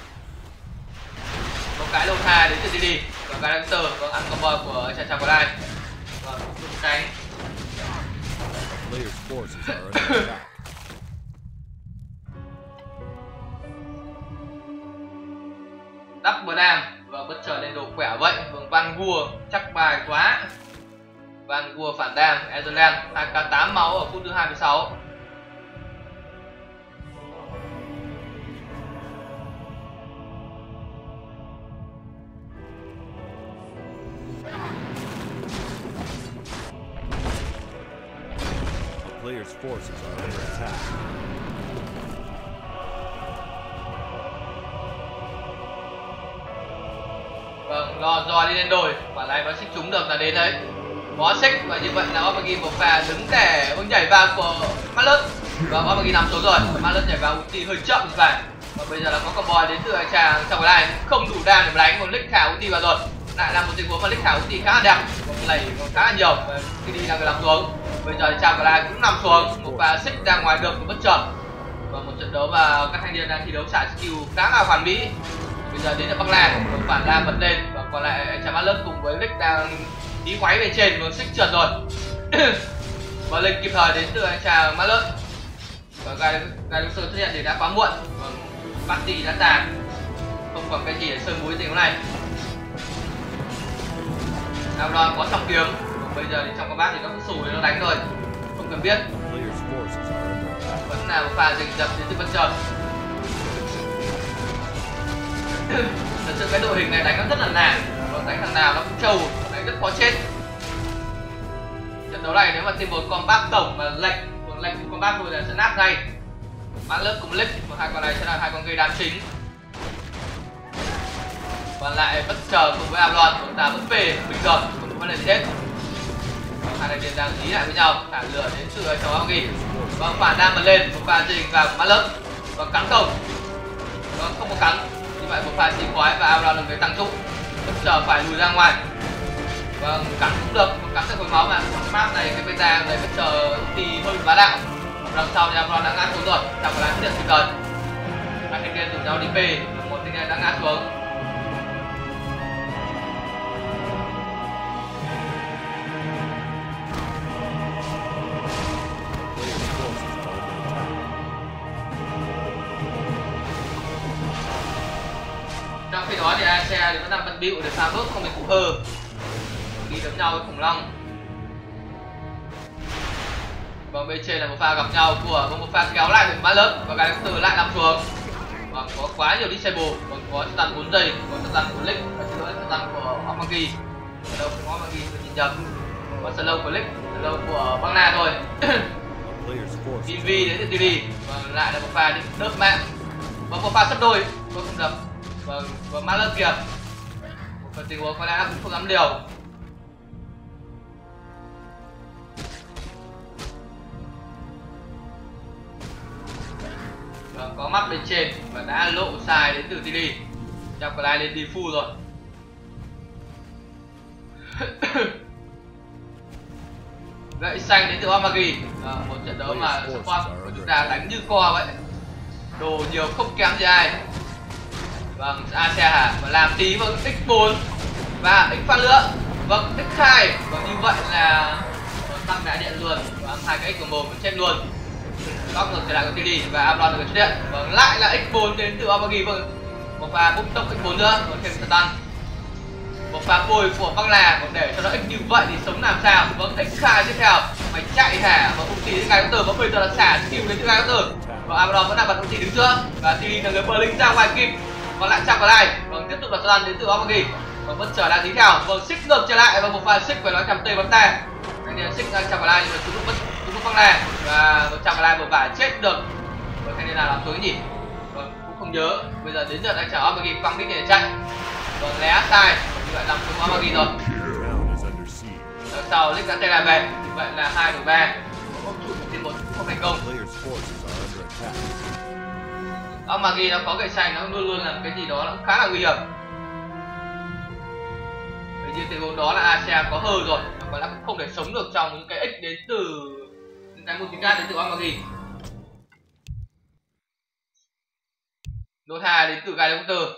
Một cái lô tha đến từ tê đê và cái Lancer và ăn combo của Cha Cha Clyde và một cánh Double Dam và bất chợt lên đồ khỏe vậy. Vâng, Van Gua chắc bài quá. Van Gua phản đam Ezeland hai k tám máu ở phút thứ hai mươi sáu. Players' forces are under attack. Vâng, lo dò đi lên đồi, quả này nó xích trúng được là đến đấy. Có xích và như vậy là Omagi một pha đứng để ông nhảy vào của Malus. Và Omagi nằm xuống rồi, Malus nhảy vào ulti hơi chậm như vậy. Và bây giờ là có combo đến từ anh chàng trong cái này không đủ đam để đánh, còn Lick thả ulti vào rồi. Lại là một tình huống mà Lick thả ulti khá là đẹp, còn lầy còn khá là nhiều. Và khi đi là người nằm xuống. Bây giờ thì Chao Clyde cũng nằm xuống, một pha xích ra ngoài được của bất chợt. Và một trận đấu mà các thanh niên đang thi đấu xả skill khá là hoàn mỹ. Bây giờ đến là Bắc Lan, một phản ra bật lên và còn lại anh chàng Malus cùng với Lick đang đi quái bên trên và xích trượt rồi. Và lên kịp thời đến từ anh chàng Malus. Và Gai Gai Sơn xuất hiện thì đã quá muộn. Và party đã tàn, không còn cái gì để sơn muối tình huống này. Avalon có song kiếm. Bây giờ thì trong combat thì nó cũng xù để nó đánh rồi, không cần biết. Vẫn là một pha rình rập đến từ bất chợt. Thật sự cái đội hình này đánh nó rất là nản, còn đánh thằng nào nó cũng trâu, đánh rất khó chết. Trận đấu này nếu mà team một combat tổng mà lệnh, còn lệnh của combat thôi là sẽ nát ngay. Mã lớp cùng Lick, và hai con này sẽ là hai con gây đám chính. Còn lại bất chờ cùng với Avalon, chúng ta vẫn về bình thường, không có vấn đề gì hết. Hai thành viên đang dí lại với nhau, thả lửa đến từ cháu Amagi. Vâng, phản đang bật lên, một pha trình vào mắt lớp. Vâng, cắn không? Vâng, không có cắn. Như vậy một pha xì khói và Avalon là người tăng trụ. Bất chờ phải lùi ra ngoài. Vâng, cắn cũng được, một cắn sẽ hồi máu mà. Trong cái map này cái beta này bất chờ thì hơi bá đạo. Đằng sau thì Avalon đã ngã xuống rồi, chẳng có lại quyết định kịp thời. Hai thành viên rủ nhau đi về, một thành viên đã ngã xuống. Trong khi đó thì a xe thì vẫn đang bận bịu để phá bước không bị cụ hơ, đi đấm nhau với khủng long. Vâng, bên trên là một pha gặp nhau của một pha kéo lại từ mã lớp và cái từ lại nằm xuống. Vâng, có quá nhiều disable, còn có stun bốn giây, có stun của Lick và xin lỗi stun của Amagi. Ở đâu cũng có Amagi tôi nhìn nhầm. Có slow của Lick, slow của băng na thôi. Invi đến từ tê đê, vâng, lại là một pha đi đớp mạng. Vâng, một pha sắp đôi, tôi không đập. Vâng, và mã lớp kìa. Một phần tình huống có lẽ cũng không dám liều. Vâng, có mắt bên trên và đã lộ sai đến từ tê đê. Trong cái line lên đi full rồi. Gậy xanh đến từ Amagi. À, một trận đấu mà support của chúng ta đánh như co vậy. Đồ nhiều không kém gì ai. Vâng, a xe hả? Và làm tí vâng ích bốn và ích phát nữa. Vâng, ích hai. Và như vậy là tăng đại điện luôn. Và hai cái ích của một cũng chết luôn. Góc ngược trở lại của tê đê và Avalon được xuất hiện. Vâng, lại là ích bốn đến từ Amagi. Vâng, một pha bút tốc ích bốn nữa. Vâng, thêm stun. Một pha bồi của băng là. Còn để cho nó ích như vậy thì sống làm sao? Vâng, ích hai tiếp theo. Mày chạy hả? Và ulti đến gai có từ. Và bây giờ là xả skill đến từ gai có từ. Và Avalon vẫn đang bật ulti đứng giữa. Và tê đê là người bờ lính ra ngoài kịp. Còn lại chạm vào lại. Vâng, tiếp tục là stun đến từ Amagi. Vâng, vẫn trở đang dính theo. Vâng, xích ngược trở lại và một pha xích phải nói cầm tê bắn ta. Anh em xích đang chạm vào lại nhưng mà chúng cũng vẫn chúng cũng băng là và chạm vào lại vừa vả chết được. Vâng, thanh niên nào làm tối nhỉ? Vâng, cũng không nhớ. Bây giờ đến giờ đang chở Amagi quăng đích để chạy. Vâng, lé sai. Như vậy làm chúng Amagi rồi. Đằng sau Lick đã tay lại về. Như vậy là hai đổi ba. Không trụ trên một không thành công. Amagi nó có gậy xanh, nó luôn luôn làm cái gì đó nó cũng khá là nguy hiểm. Vì như tình huống đó là a xe có hơ rồi, và nó cũng không thể sống được trong những cái ích đến từ những cái multicast đến từ Amagi. Nốt hai đến từ gai công tử.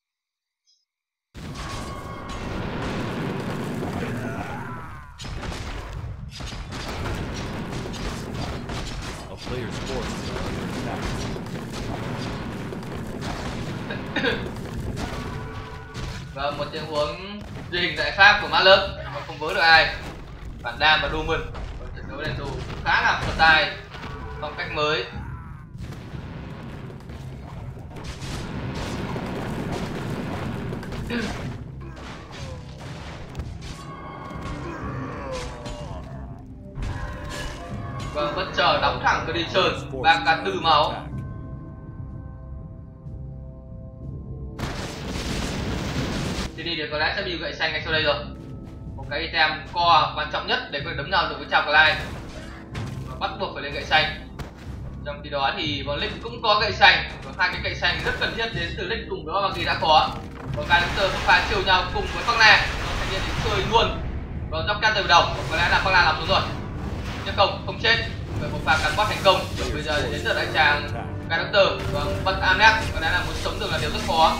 Và một tình huống ghi hình giải pháp của mã lớp mà không vớ được ai. Phản đam và Doomon. Trận đấu đèn tù khá là style, phong cách mới. Vâng, bất chờ đóng thẳng cơ đi trơn ba k tư máu. tê đê có lẽ sẽ bị gậy xanh ngay sau đây rồi. Một cái item core quan trọng nhất để có thể đấm nhau được với Chao Clyde. Và bắt buộc phải lên gậy xanh. Trong khi đó thì bọn Lick cũng có gậy xanh. Và hai cái gậy xanh rất cần thiết đến từ Lick cùng đó Amagi đã có. Và cái đánh tơ pha chiều nhau cùng với Băng La. Thanh niên thì chơi luôn. Và dốc can từ đầu. Có lẽ là Băng La làm xuống rồi. Nhưng không, không chết. Vậy một pha cắn quát thành công. Rồi bây giờ đến giờ đại tràng cái đánh tơ và bật Amnet. Có lẽ là muốn sống được là điều rất khó.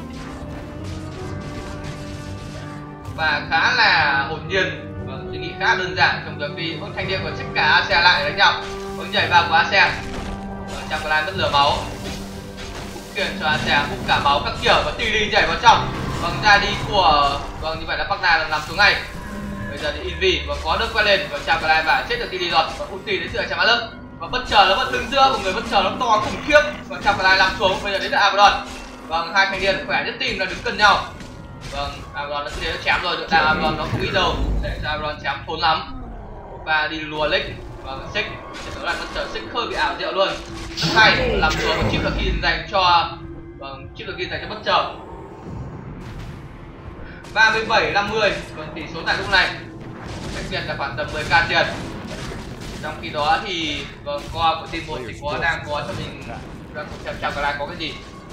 Và khá là hồn nhiên. Vâng, suy nghĩ khá đơn giản trong việc đi con thanh niên còn trích cả a xe lại đánh nhau. Vâng, nhảy vào của a xe. Vâng, Chao Clyde mất lửa máu. Cũng kiện cho a xe cũng cả máu các kiểu và tê đê nhảy vào trong. Vâng, ra đi của vâng như vậy là Pagna đang nằm xuống ngay. Bây giờ thì Invi và có nước quay lên và Chao Clyde và chết được tê đê rồi. Và ulti đến từ chạm lớp. Và bất chờ nó vẫn đứng giữa của người bất chờ nó to khủng khiếp. Và Chao Clyde làm xuống. Bây giờ đến từ Avalon. Vâng, hai thanh niên khỏe nhất team là đứng gần nhau. Vâng, Avalon đã cứ chém rồi, được Avalon nó không ít đâu. Để cho Avalon chém thốn lắm. Và đi lùa Lick. Vâng, xích. Trận đấu là bất chờ xích hơi bị ảo diệu luôn. Rất hay, làm xuống một chip là khi dành cho vâng, chip là khi dành cho bất chờ. ba mươi bảy năm mươi. Còn tỷ số tại lúc này cách biệt là khoảng tầm mười k tiền. Trong khi đó thì vâng, co của team một thì có đang có cho mình đang xem chào cả có cái gì.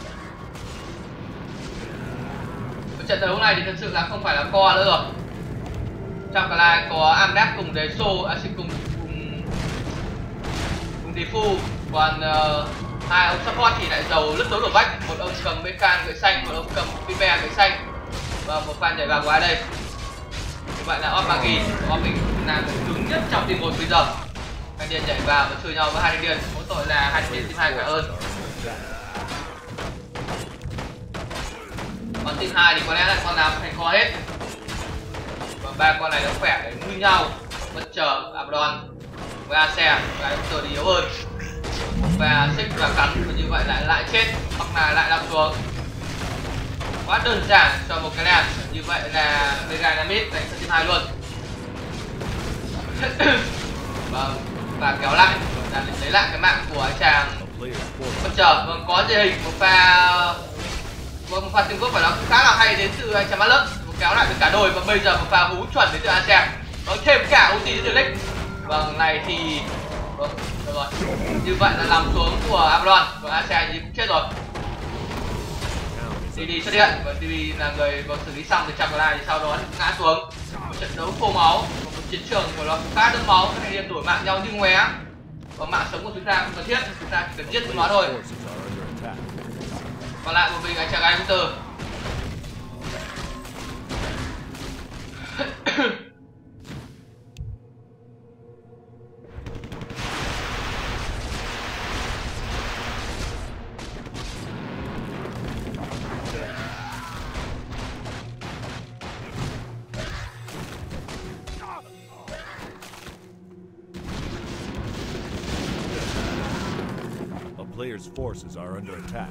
Ở trận đấu này thì thật sự là không phải là co nữa rồi. Trong cả là có Amdak cùng đế xô, à, cùng cùng cùng Defu, còn uh, hai ông support thì lại giàu lướt tối đổ vách, một ông cầm Mekan gậy xanh, một ông cầm Pipe gậy xanh và một pha nhảy vào của ai đây. Như vậy là Opmagi, Opmagi là người cứng nhất trong team một bây giờ. Thanh niên nhảy vào và chơi nhau với hai thanh niên, mỗi tội là hai thanh niên team hai khỏe hơn. Còn team hai thì có lẽ là con nào thành kho hết. Và ba con này nó khỏe để như nhau. Bất chờ Abaddon với Ase và Doctor thì yếu hơn. Và xích và cắn và như vậy lại lại chết hoặc là lại đập xuống. Quá đơn giản cho một cái đàn. Như vậy là Mega Dynamite đánh cho team hai luôn. Vâng, và kéo lại và lấy lại cái mạng của anh chàng bất chờ. Vâng, có địa hình một pha vâng, một pha tương quốc phải nó khá là hay đến từ anh chàng Mắt Lớp, kéo lại được cả đôi và bây giờ một pha hú chuẩn đến từ Ase. Nói thêm cả ulti đến từ Lick. Vâng, này thì vâng, được rồi. Như vậy là làm xuống của Abaddon và Ase thì cũng chết rồi. tê đê xuất hiện và tê đê là người có xử lý xong thì chạm lại thì sau đó ngã xuống. Một trận đấu khô máu, một chiến trường của nó khá đẫm máu, hai anh em đổi mạng nhau như ngoé. Và mạng sống của chúng ta không cần thiết, chúng ta chỉ cần giết chúng nó thôi. Còn lại một mình anh chàng gái thứ tư. Player's forces are under attack.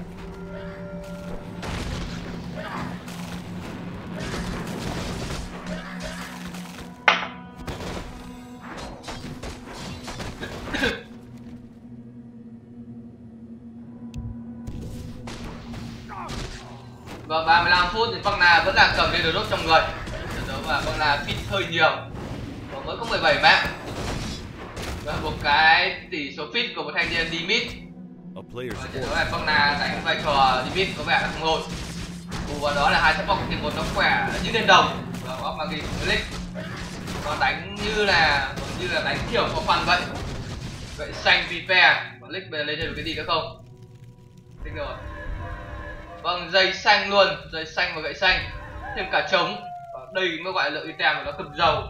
Và ba mươi lăm phút thì Vagna vẫn là cầm lên đốt trong người. Trận đấu và Vagna fit hơi nhiều và mới có mười bảy mạng. Và một cái tỷ số fit của một thanh niên đi mid. Và trận đấu này Vagna đánh vai trò đi mid có vẻ là không ổn. Bù vào đó là hai support của team một nó khỏe như lên đồng và Opmagi với Lick. Nó đánh như là như là đánh kiểu có khoăn vậy. Gậy xanh Pipe, còn Lick bây giờ lên được cái gì nữa không? Thích rồi. Vâng, dây xanh luôn, dây xanh và gậy xanh, thêm cả trống. Và đây mới gọi là lượng item của nó cực dầu.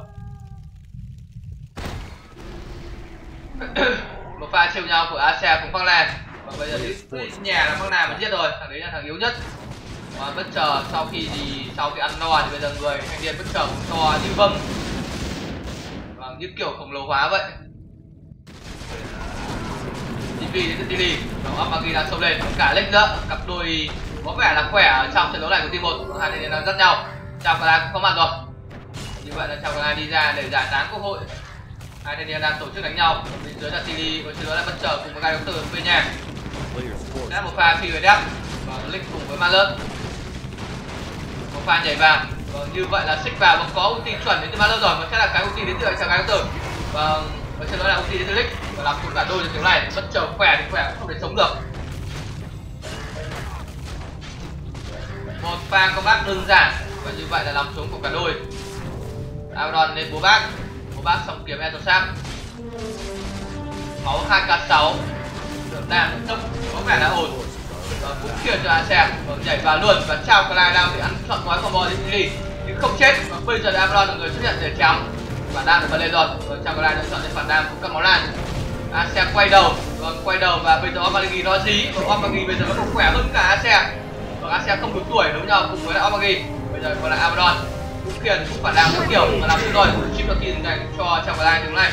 Một pha trêu nhau của Ase cùng Vagna. Và bây giờ thì nhà là Vagna mà giết rồi, thằng đấy là thằng yếu nhất. Và bất chờ sau khi thì sau khi ăn no thì bây giờ người thanh niên bất chờ cũng to như vâng. Và như kiểu khổng lồ hóa vậy. tê vê đến từ tê vê, và Opmagi đang xông lên, cả Lick nữa, cặp đôi có vẻ là khỏe ở trong trận đấu này của team một, hai thanh niên đang rất nhau. Chào cả cũng có mặt rồi. Như vậy là chào cả đi ra để giải tán cơ hội. Hai thanh niên đang tổ chức đánh nhau, bên dưới là tê đê, bên dưới là bất chờ cùng với gai doctor bên nhà. Đã một pha phi với đáp và Lick cùng với Ma Lớp. Một pha nhảy vào. Và như vậy là xích vào và có ulti chuẩn đến từ Ma Lớp rồi, và sẽ là cái ulti đến từ chào gai doctor. Và ở trên đó là ulti đến từ Lick và làm cùng cả đôi trận đấu này. Bất chờ khỏe thì khỏe cũng không thể chống được. Một pha combat đơn giản và như vậy là làm xuống của cả đôi. Abaddon lên bố bác, bố bác xong kiếm Etosap. Máu hai k sáu, lượng đạn tốc có vẻ là ổn. Và cũng kia cho Ase, và nhảy vào luôn và chào cả lại đang bị ăn chọn gói combo đến đi nhưng không chết. Và bây giờ Abaddon là người xuất hiện để chém. Phản đam được bật lên rồi, và chào cả lại đã chọn lên phản đam cũng các máu lan. Ase quay đầu, và quay đầu và bây giờ Opmagi nó dí, và Opmagi bây giờ nó còn khỏe hơn cả Ase. Và Ase không đúng tuổi đấu nhau cùng với lại Opmagi. Bây giờ còn lại Abaddon cũng khiển cũng phản đam rất kiểu và làm được rồi. Chip đầu tiên dành cho chào cả lại tiếng này.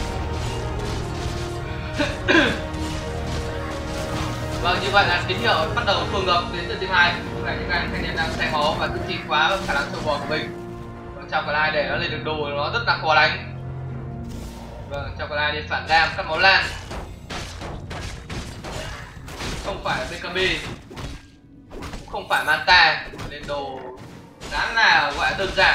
Vâng, như vậy là tín hiệu bắt đầu phương ngược đến từ team hai. Lúc này những anh thanh niên đang say máu và tự tin quá khả năng sâu bò của mình. Vâng, chào cả lại để nó lên được đồ nó rất là khó đánh. Vâng, chào cả lại đi phản đam cắt máu lan. Không phải bê ca bê, cũng không phải Manta, lên đồ khá là gọi là đơn giản.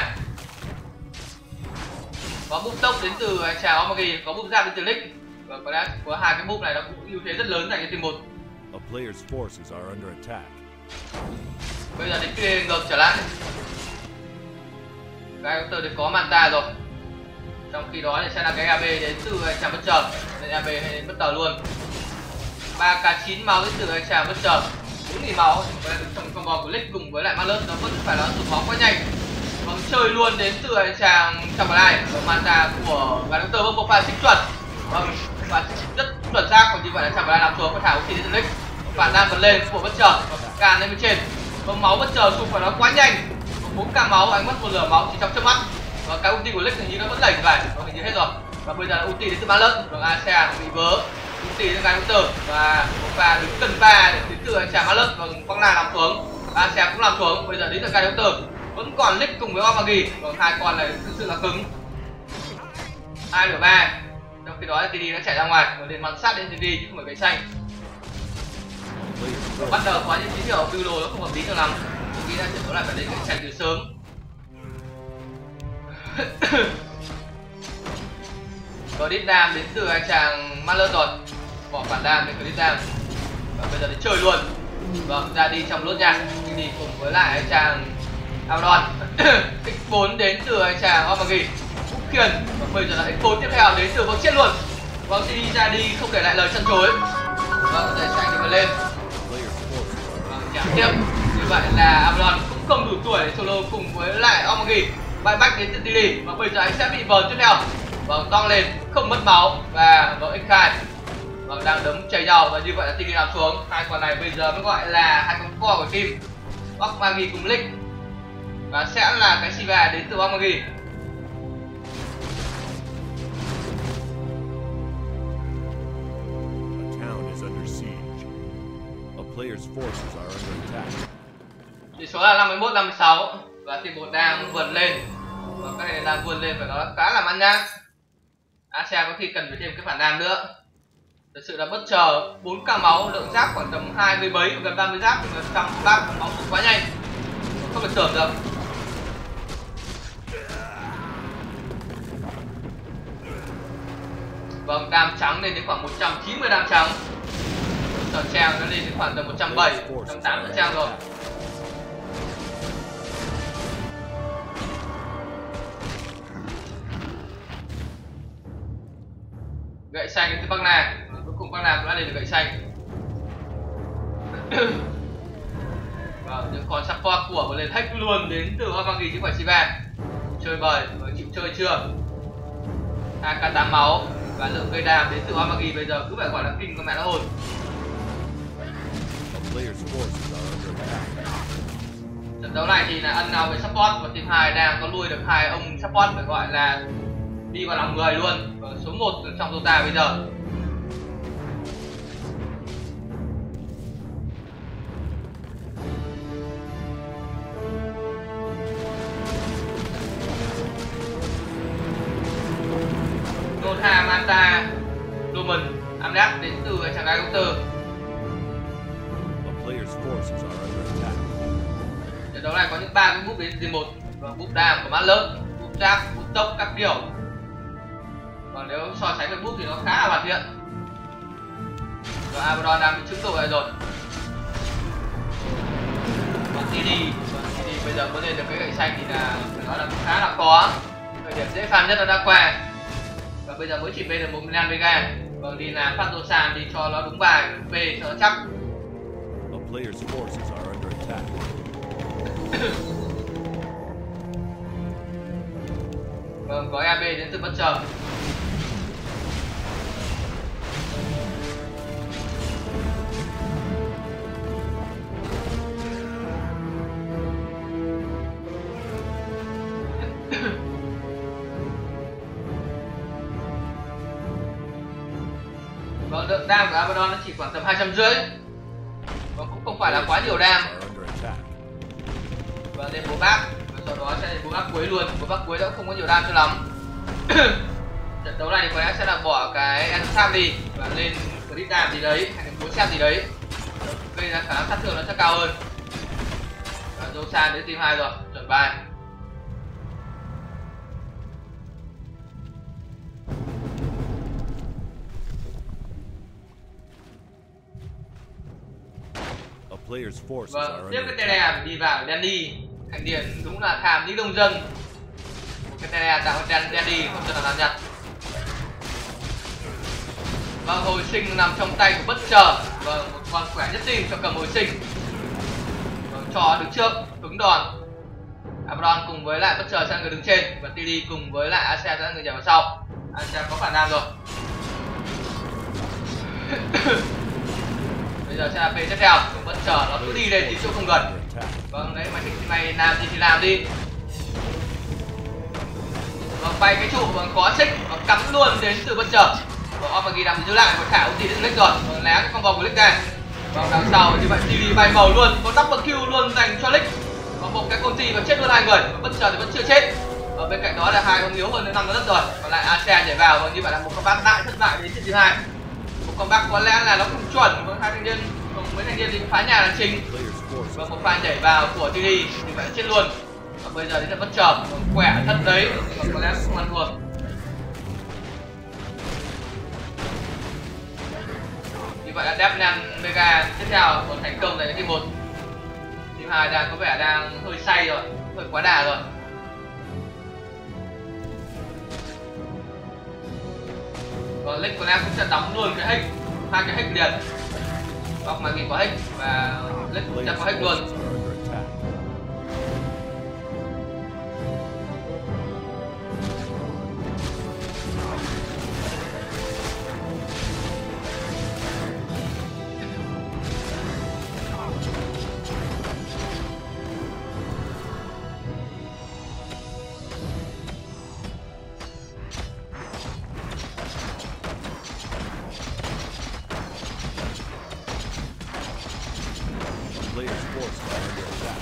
Có búp tốc đến từ anh chàng Omagi, có búp giáp đến từ Lick, và có đã có hai cái búp này nó cũng ưu thế rất lớn dành cho team một. A player's forces are under attack. Bây giờ đến kia ngược trở lại. Cái tôi được có Manta rồi. Trong khi đó thì sẽ là cái a bê đến từ anh chàng bất chợt, nên a bê hay đến bất tờ luôn. ba k chín máu đến từ anh chàng bất chợt, bốn nghìn máu, có lẽ trong combo của Lick cùng với lại Malus nó vẫn phải là tụt máu quá nhanh. Vâng, chơi luôn đến từ anh chàng trong này, và Manta của gã doctor với một pha xích chuẩn. Vâng, và rất chuẩn xác, còn như vậy là chẳng phải là làm xuống và thả ulti đến từ Lick. Phản nam bật lên của bất chợt, can lên bên trên. Vâng, máu bất chợt sụp phải nói quá nhanh, bốn k máu, anh mất một lửa máu chỉ trong chớp mắt. Và cái ulti của Lick hình như nó vẫn lẩy vậy, vâng, hình như hết rồi. Và bây giờ là ulti đến từ Malus, vâng, Asea bị vớ, ulti đến gã doctor và một pha đứng cân ba đến từ anh chàng Malus, vâng, quăng la làm xuống, Asea cũng làm xuống. Bây giờ đến từ gã doctor, vẫn còn Lick cùng với Omagi, vâng, hai con này thực sự là cứng. Hai lửa ba. Trong khi đó là tê đê đã chạy ra ngoài, và lên bắn sát đến tê đê chứ không phải gậy xanh. Bắt đầu có những tín hiệu build nó không hợp lý cho lắm. Tôi nghĩ là trận đấu này phải đến gậy xanh từ sớm. Credit Dam đến từ anh chàng Malus rồi, bỏ phản đam đến Credit Dam. Và bây giờ đến chơi luôn. Vâng, ra đi trong lốt nha, đi cùng với lại anh chàng Abaddon. ích bốn đến từ anh chàng Omagi, Phúc Kiền, và bây giờ là ích bốn tiếp theo đến từ vâng chết luôn. Vâng, tê đê ra đi không để lại lời chân chối. Vâng, để xanh thì lên. Vâng, nhảm tiếp. Như vậy là Abaddon cũng không đủ tuổi để solo cùng với lại Omagi. Buyback đến từ tê đê, và bây giờ anh sẽ bị vờn tiếp theo. Vâng, toang lên, không mất máu, và vâng, ích hai. Vâng, đang đấm chảy nhau, và như vậy là tê đê làm xuống. Hai con này bây giờ mới gọi là hai con core của team. Omagi cùng Lick. Và sẽ là cái Shiva đến từ Omagi. A town is under siege. A player's forces are under attack. Tỷ số là năm mươi mốt năm mươi sáu, và team một đang vượt lên. Và các này đang vươn lên phải nói khá là mãn nhãn. Asea có khi cần phải thêm cái phản nam nữa. Thật sự là bất chờ, bốn k máu, lượng giáp khoảng tầm hai mươi mấy, gần ba mươi giáp, gần trăm giáp, máu sụt quá nhanh. Không thể tưởng được. Vâng, đam trắng lên đến khoảng một trăm chín mươi đam trắng. Trò treo nó lên đến khoảng tầm một trăm bảy mươi, một trăm tám mươi treo rồi. Gậy xanh đến từ Bắc Nam, cuối cùng Bắc Nam cũng đã lên được gậy xanh. Vâng, những con support của một lên hack luôn đến từ Omagi chứ không phải Shiva. Chơi bời, chịu chơi chưa? hai k tám máu và lượng gây đam đến từ Omagi bây giờ cứ phải gọi là kinh con mẹ nó hồn. Trận đấu này thì là ăn nhau với support, và team hai đang có nuôi được hai ông support phải gọi là đi vào lòng người luôn. Và số một trong Dota bây giờ. Dota, Manta, Lumen, Amnap đến từ chàng gái Doctor. Trận đấu này có những ba cái búp đến từ một, và búp đam của Malus, búp giáp, búp tốc các kiểu. Còn nếu so sánh với búp thì nó khá là hoàn thiện. Và Abaddon đang bị trứng tội rồi. Còn tê đê, tê đê bây giờ có lên được cái gậy xanh thì là phải nói là khá là khó. Thời điểm dễ farm nhất là đã qua. Và bây giờ mới chỉ bê được một Milan Vega. Vâng, đi làm phát Dosan đi cho nó đúng bài, bê cho nó chắc. Vâng, có a bê đến từ bất chợt. Vâng, lượng đam của Abaddon nó chỉ khoảng tầm hai trăm rưỡi. Vâng, cũng không phải là quá nhiều đam. Và lên bố bác, và sau đó sẽ lên bố bác cuối luôn. Bố bác cuối đã không có nhiều đam cho lắm. Trận đấu này có lẽ sẽ là bỏ cái Ansam đi và lên Credit Dam gì đấy, hay là bố xem gì đấy, gây ra khả năng sát thương nó sẽ cao hơn. Và Dosan đến team hai rồi, chuẩn Rồi bye. A player's forces Vâng, are tiếp under cái attack. tele đi vào Dandy. Thành Điền đúng là tham lý đông dân. Một cái tele tạo cái Dandy không cho là làm nhặt. Vâng, hồi sinh nằm trong tay của bất chờ. Vâng, một con khỏe nhất team cho cầm hồi sinh. Vâng, cho đứng trước, cứng đòn. Abaddon cùng với lại bất chờ sẽ là người đứng trên và tê đê cùng với lại Ace sẽ là người nhảy vào sau. Ace có khả năng rồi. Bây giờ sẽ là phê tiếp theo, bất chờ nó cứ đi lên thì chỗ không gần. Vâng, đấy mày thích mày làm gì thì làm đi. Vâng, bay cái trụ vâng có xích và cắm luôn đến từ bất chờ. Vâng, Omagi làm giữ lại và thả ulti đến Lick rồi. Vâng, né cái combo của Lick này. Vâng, đằng sau như vậy tê đê bay màu luôn, có double kill luôn dành cho Lick. Có một cái ulti và chết luôn hai người, bất chờ thì vẫn chưa chết. Ở bên cạnh đó là hai con yếu hơn nằm nó đất rồi. Còn lại Ace nhảy vào và như vậy là một combat đại thất bại đến trận thứ hai. Một combat có lẽ là nó không chuẩn với hai thanh niên, mấy thanh niên thì phá nhà là chính. Và một pha nhảy vào của tê đê như vậy chết luôn. Và bây giờ đến là bất chờ, khỏe thật đấy, và có lẽ không ăn thua. Như vậy là Deathland Mega tiếp theo còn thành công tại team một. Team hai đang có vẻ đang hơi say rồi, hơi quá đà rồi. Và Lick có lẽ cũng sẽ đóng luôn cái hack, hai cái hack liền. Hoặc mà mình có hack và Lick cũng sẽ có hack luôn. Player's forces are under attack.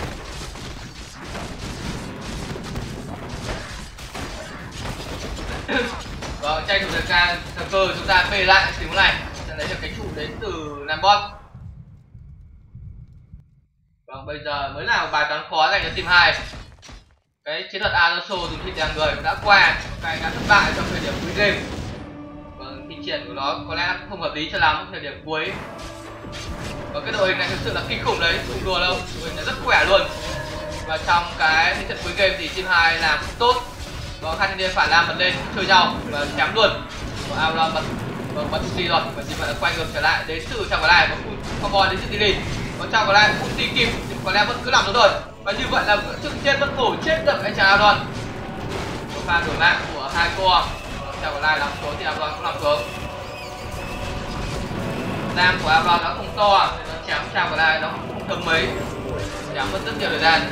Vâng, tranh thủ thời gian thời cơ chúng ta phê lại tình huống này sẽ lấy được cái trụ đến từ Nambot. Vâng, bây giờ mới là một bài toán khó dành cho team hai. Cái chiến thuật Aloso dùng thịt đàn người đã qua, cái đã thất bại trong thời điểm cuối game. Vâng, thi triển của nó có lẽ không hợp lý cho lắm thời điểm cuối. Và cái đội hình này thực sự là kinh khủng đấy, không đùa đâu, đội hình này rất khỏe luôn. Và trong cái thế trận cuối game thì team hai làm cũng tốt. Và hai thanh niên phản lam bật lên chơi nhau và chém luôn. Và Abaddon bật vâng bật ulti rồi và như vậy là quay ngược trở lại đến từ trong cái này và combo đến từ tê đê. Còn trong cái này ulti kịp nhưng có lẽ vẫn cứ làm nó rồi. Và như vậy là trước tiên vẫn bổ chết được anh chàng Abaddon. Một pha đổi mạng của hai cô. Trong cái này làm xuống thì Abaddon cũng làm xuống. Nam của Abaddon nó không to nên nó chém trong cái này nó không thấm mấy, chém mất rất nhiều thời gian.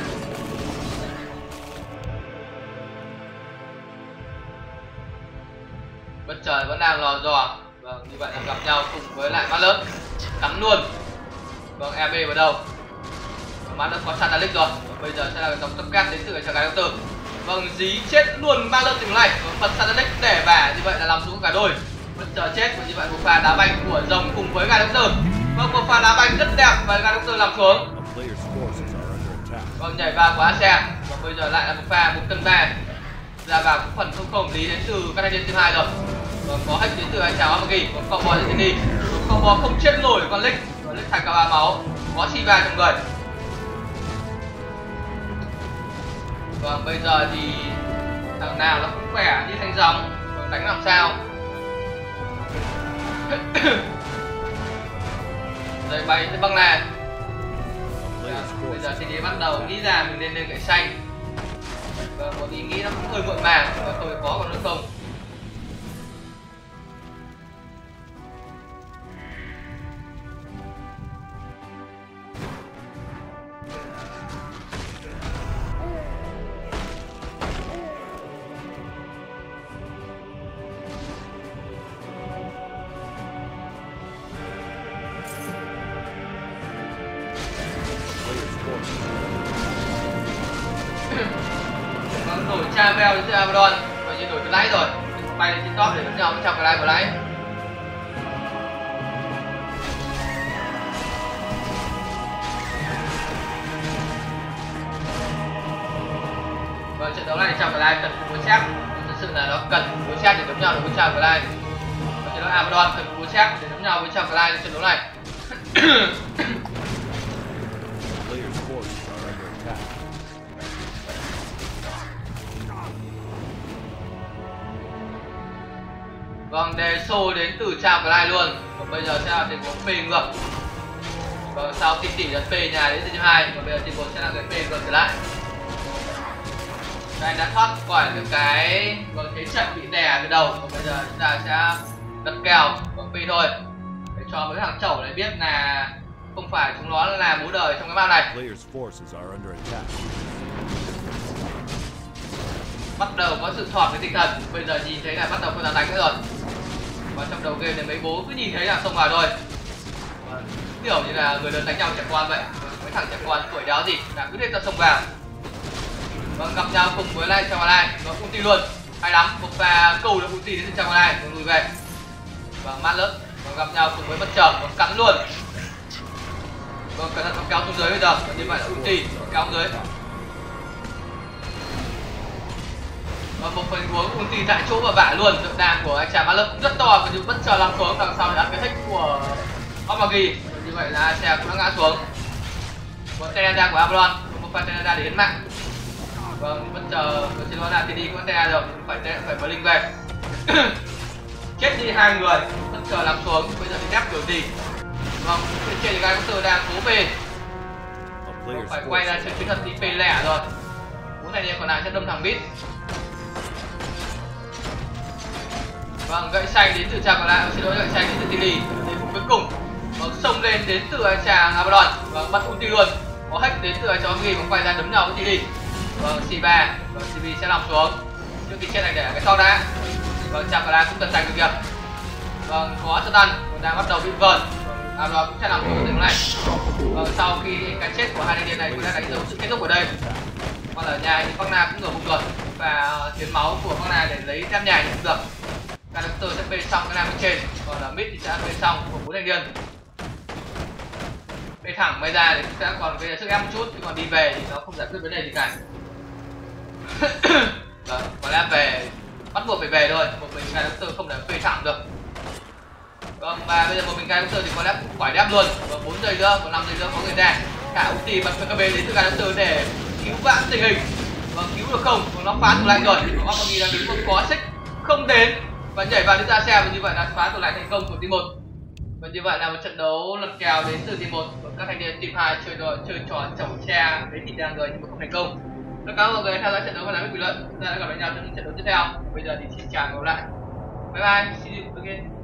Bất trời vẫn đang lò dò. Vâng, như vậy là gặp nhau cùng với lại Mắt Lớp cắm luôn. Vâng, e bê vào đâu? Mắt Lớp có Satalic rồi. Bây giờ sẽ là dòng top cát đến từ cho cái đầu tư. Vâng, dí chết luôn Mắt Lớp tình này. Phần Satalic để bả như vậy là làm xuống cả đôi. Bất chờ chết và như vậy một pha đá banh của rồng cùng với gai động tử. Vâng, một pha đá banh rất đẹp và gai động tử làm xuống. Vâng, nhảy vào của Ace và bây giờ lại là một pha một cân ba ra vào cũng phần không không lý đến từ các thanh niên team hai rồi. Vâng, có hack đến từ anh chào Omagi, có combo đến đi, combo không chết nổi con Lick, con Lick thành cả ba máu, có Shiva trong người. Vâng, bây giờ thì thằng nào nó cũng khỏe như thanh rồng, vâng, đánh làm sao? Rồi bay tới băng này. Bây giờ thì đi bắt đầu nghĩ ra mình nên lên gậy xanh. Và một ý nghĩ nó cũng hơi muộn màng, và tôi có còn nữa không. Đổi Chavel đến từ Abaddon, và như đổi cái lái rồi, bay lên trên top để vẫn nhau trong cái lái của lái. Và trận đấu này trong Live cần cú chắc, thật sự là nó cần cú chắc để đấm nhau được với trong Live. Và trận đấu Abaddon cần cú chắc để đấm nhau với trong Live trận đấu này. Players' forces are under attack. Vâng, đề xô đến từ Chao Clyde luôn. Và bây giờ sẽ là tình huống phê ngược. Và sau khi tỉ lật phê nhà đến từ hai, và bây giờ tình huống sẽ là cái phê ngược trở lại. Các anh đã thoát khỏi được cái vâng cái trận bị đè từ đầu. Và bây giờ chúng ta sẽ đặt kèo và phê thôi, để cho mấy thằng chẩu này biết là không phải chúng nó là bố đời trong cái map này. Players' forces are under attack. Bắt đầu có sự thọt với tinh thần. Bây giờ nhìn thấy là bắt đầu không dám đánh nữa rồi. Và trong đầu game thì mấy bố cứ nhìn thấy là xông vào thôi. Kiểu như là người lớn đánh nhau trẻ con vậy. Mấy thằng trẻ con tuổi đéo gì là cứ thế ta xông vào. Vâng, gặp nhau cùng với lại trong online nó ulti luôn, hay lắm. Một pha câu được ulti đến từ trong online rồi lùi về. Vâng, mát lớn. Vâng, gặp nhau cùng với bất chợt nó cắn luôn. Vâng, cẩn thận nó kéo xuống dưới bây giờ. Và như vậy là ulti kéo xuống dưới. Và một phần huống ulti tại chỗ và vả luôn. Lượng đam của anh chàng mát lớn cũng rất to, và như bất chợt lăn xuống đằng sau thì ăn cái thích của Omagi. Như vậy là Asia cũng đã ngã xuống. Một Teneda của Abaddon, một pha Teneda để hiến mạng. Vâng, bất chờ tôi xin lỗi là tê đê cũng có Teneda rồi, phải phải phải Blink về. Chết đi hai người, bất chờ làm xuống, bây giờ thì ép kiểu gì? Vâng, trên trên thì gai có đang cố về. Vâng, phải quay ra chơi chiến thuật đi pê lẻ rồi. Bốn này còn lại sẽ đâm thằng Mid. Vâng, gậy xanh đến từ chàng còn lại, xin lỗi gậy xanh đến từ tê đê. Đến phút cuối cùng, vâng, xông lên đến từ anh chàng Abaddon, vâng, bắt ulti luôn. Có hack đến từ anh chàng Omagi và quay ra đấm nhau với tê đê. Vâng, xê ba, vâng, xê bê sẽ nằm xuống. Trước khi chết này để cái sau đã. Vâng, chàng còn lại cũng cần giành được kìa. Vâng, có stun, còn đang bắt đầu bị vờn. Vâng, Abaddon cũng sẽ nằm xuống tình huống này. Vâng, sau khi cái chết của hai thanh niên này cũng đã đánh dấu sự kết thúc ở đây. Còn ở nhà thì Bắc cũng ở bụng rồi, và hiến máu của Bắc để lấy thép nhảy cũng được. Các doctor sẽ bê xong cái nam bên trên, còn ở mid thì sẽ bê xong của bốn thanh niên. Bê thẳng mới ra thì sẽ còn gây sức ép một chút, chứ còn đi về thì nó không giải quyết vấn đề gì cả. Vâng, có lẽ về bắt buộc phải về thôi, một mình cái doctor không thể bê thẳng được. Vâng, và bây giờ một mình cái doctor thì có lẽ cũng phải đáp luôn. Và bốn giây nữa, còn năm giây nữa có người ra. Cả ulti bật pê ca bê đến từ cái doctor để cứu vãn tình hình. Vâng, cứu được không? Còn nó phá tủ lạnh rồi. Còn Omagi đang đứng một có xích không đến và nhảy vào đến ra xe, và như vậy là phá tủ lạnh thành công của team một. Và như vậy là một trận đấu lật kèo đến từ team một. Và các thanh niên team hai chơi đòi chơi trò chẩu tre với thịt đang rồi nhưng mà không thành công. Rất cảm ơn mọi người theo dõi trận đấu và làm bình luận. Chúng ta sẽ gặp lại nhau trong những trận đấu tiếp theo. Bây giờ thì xin chào và gặp lại. Bye bye, see you again.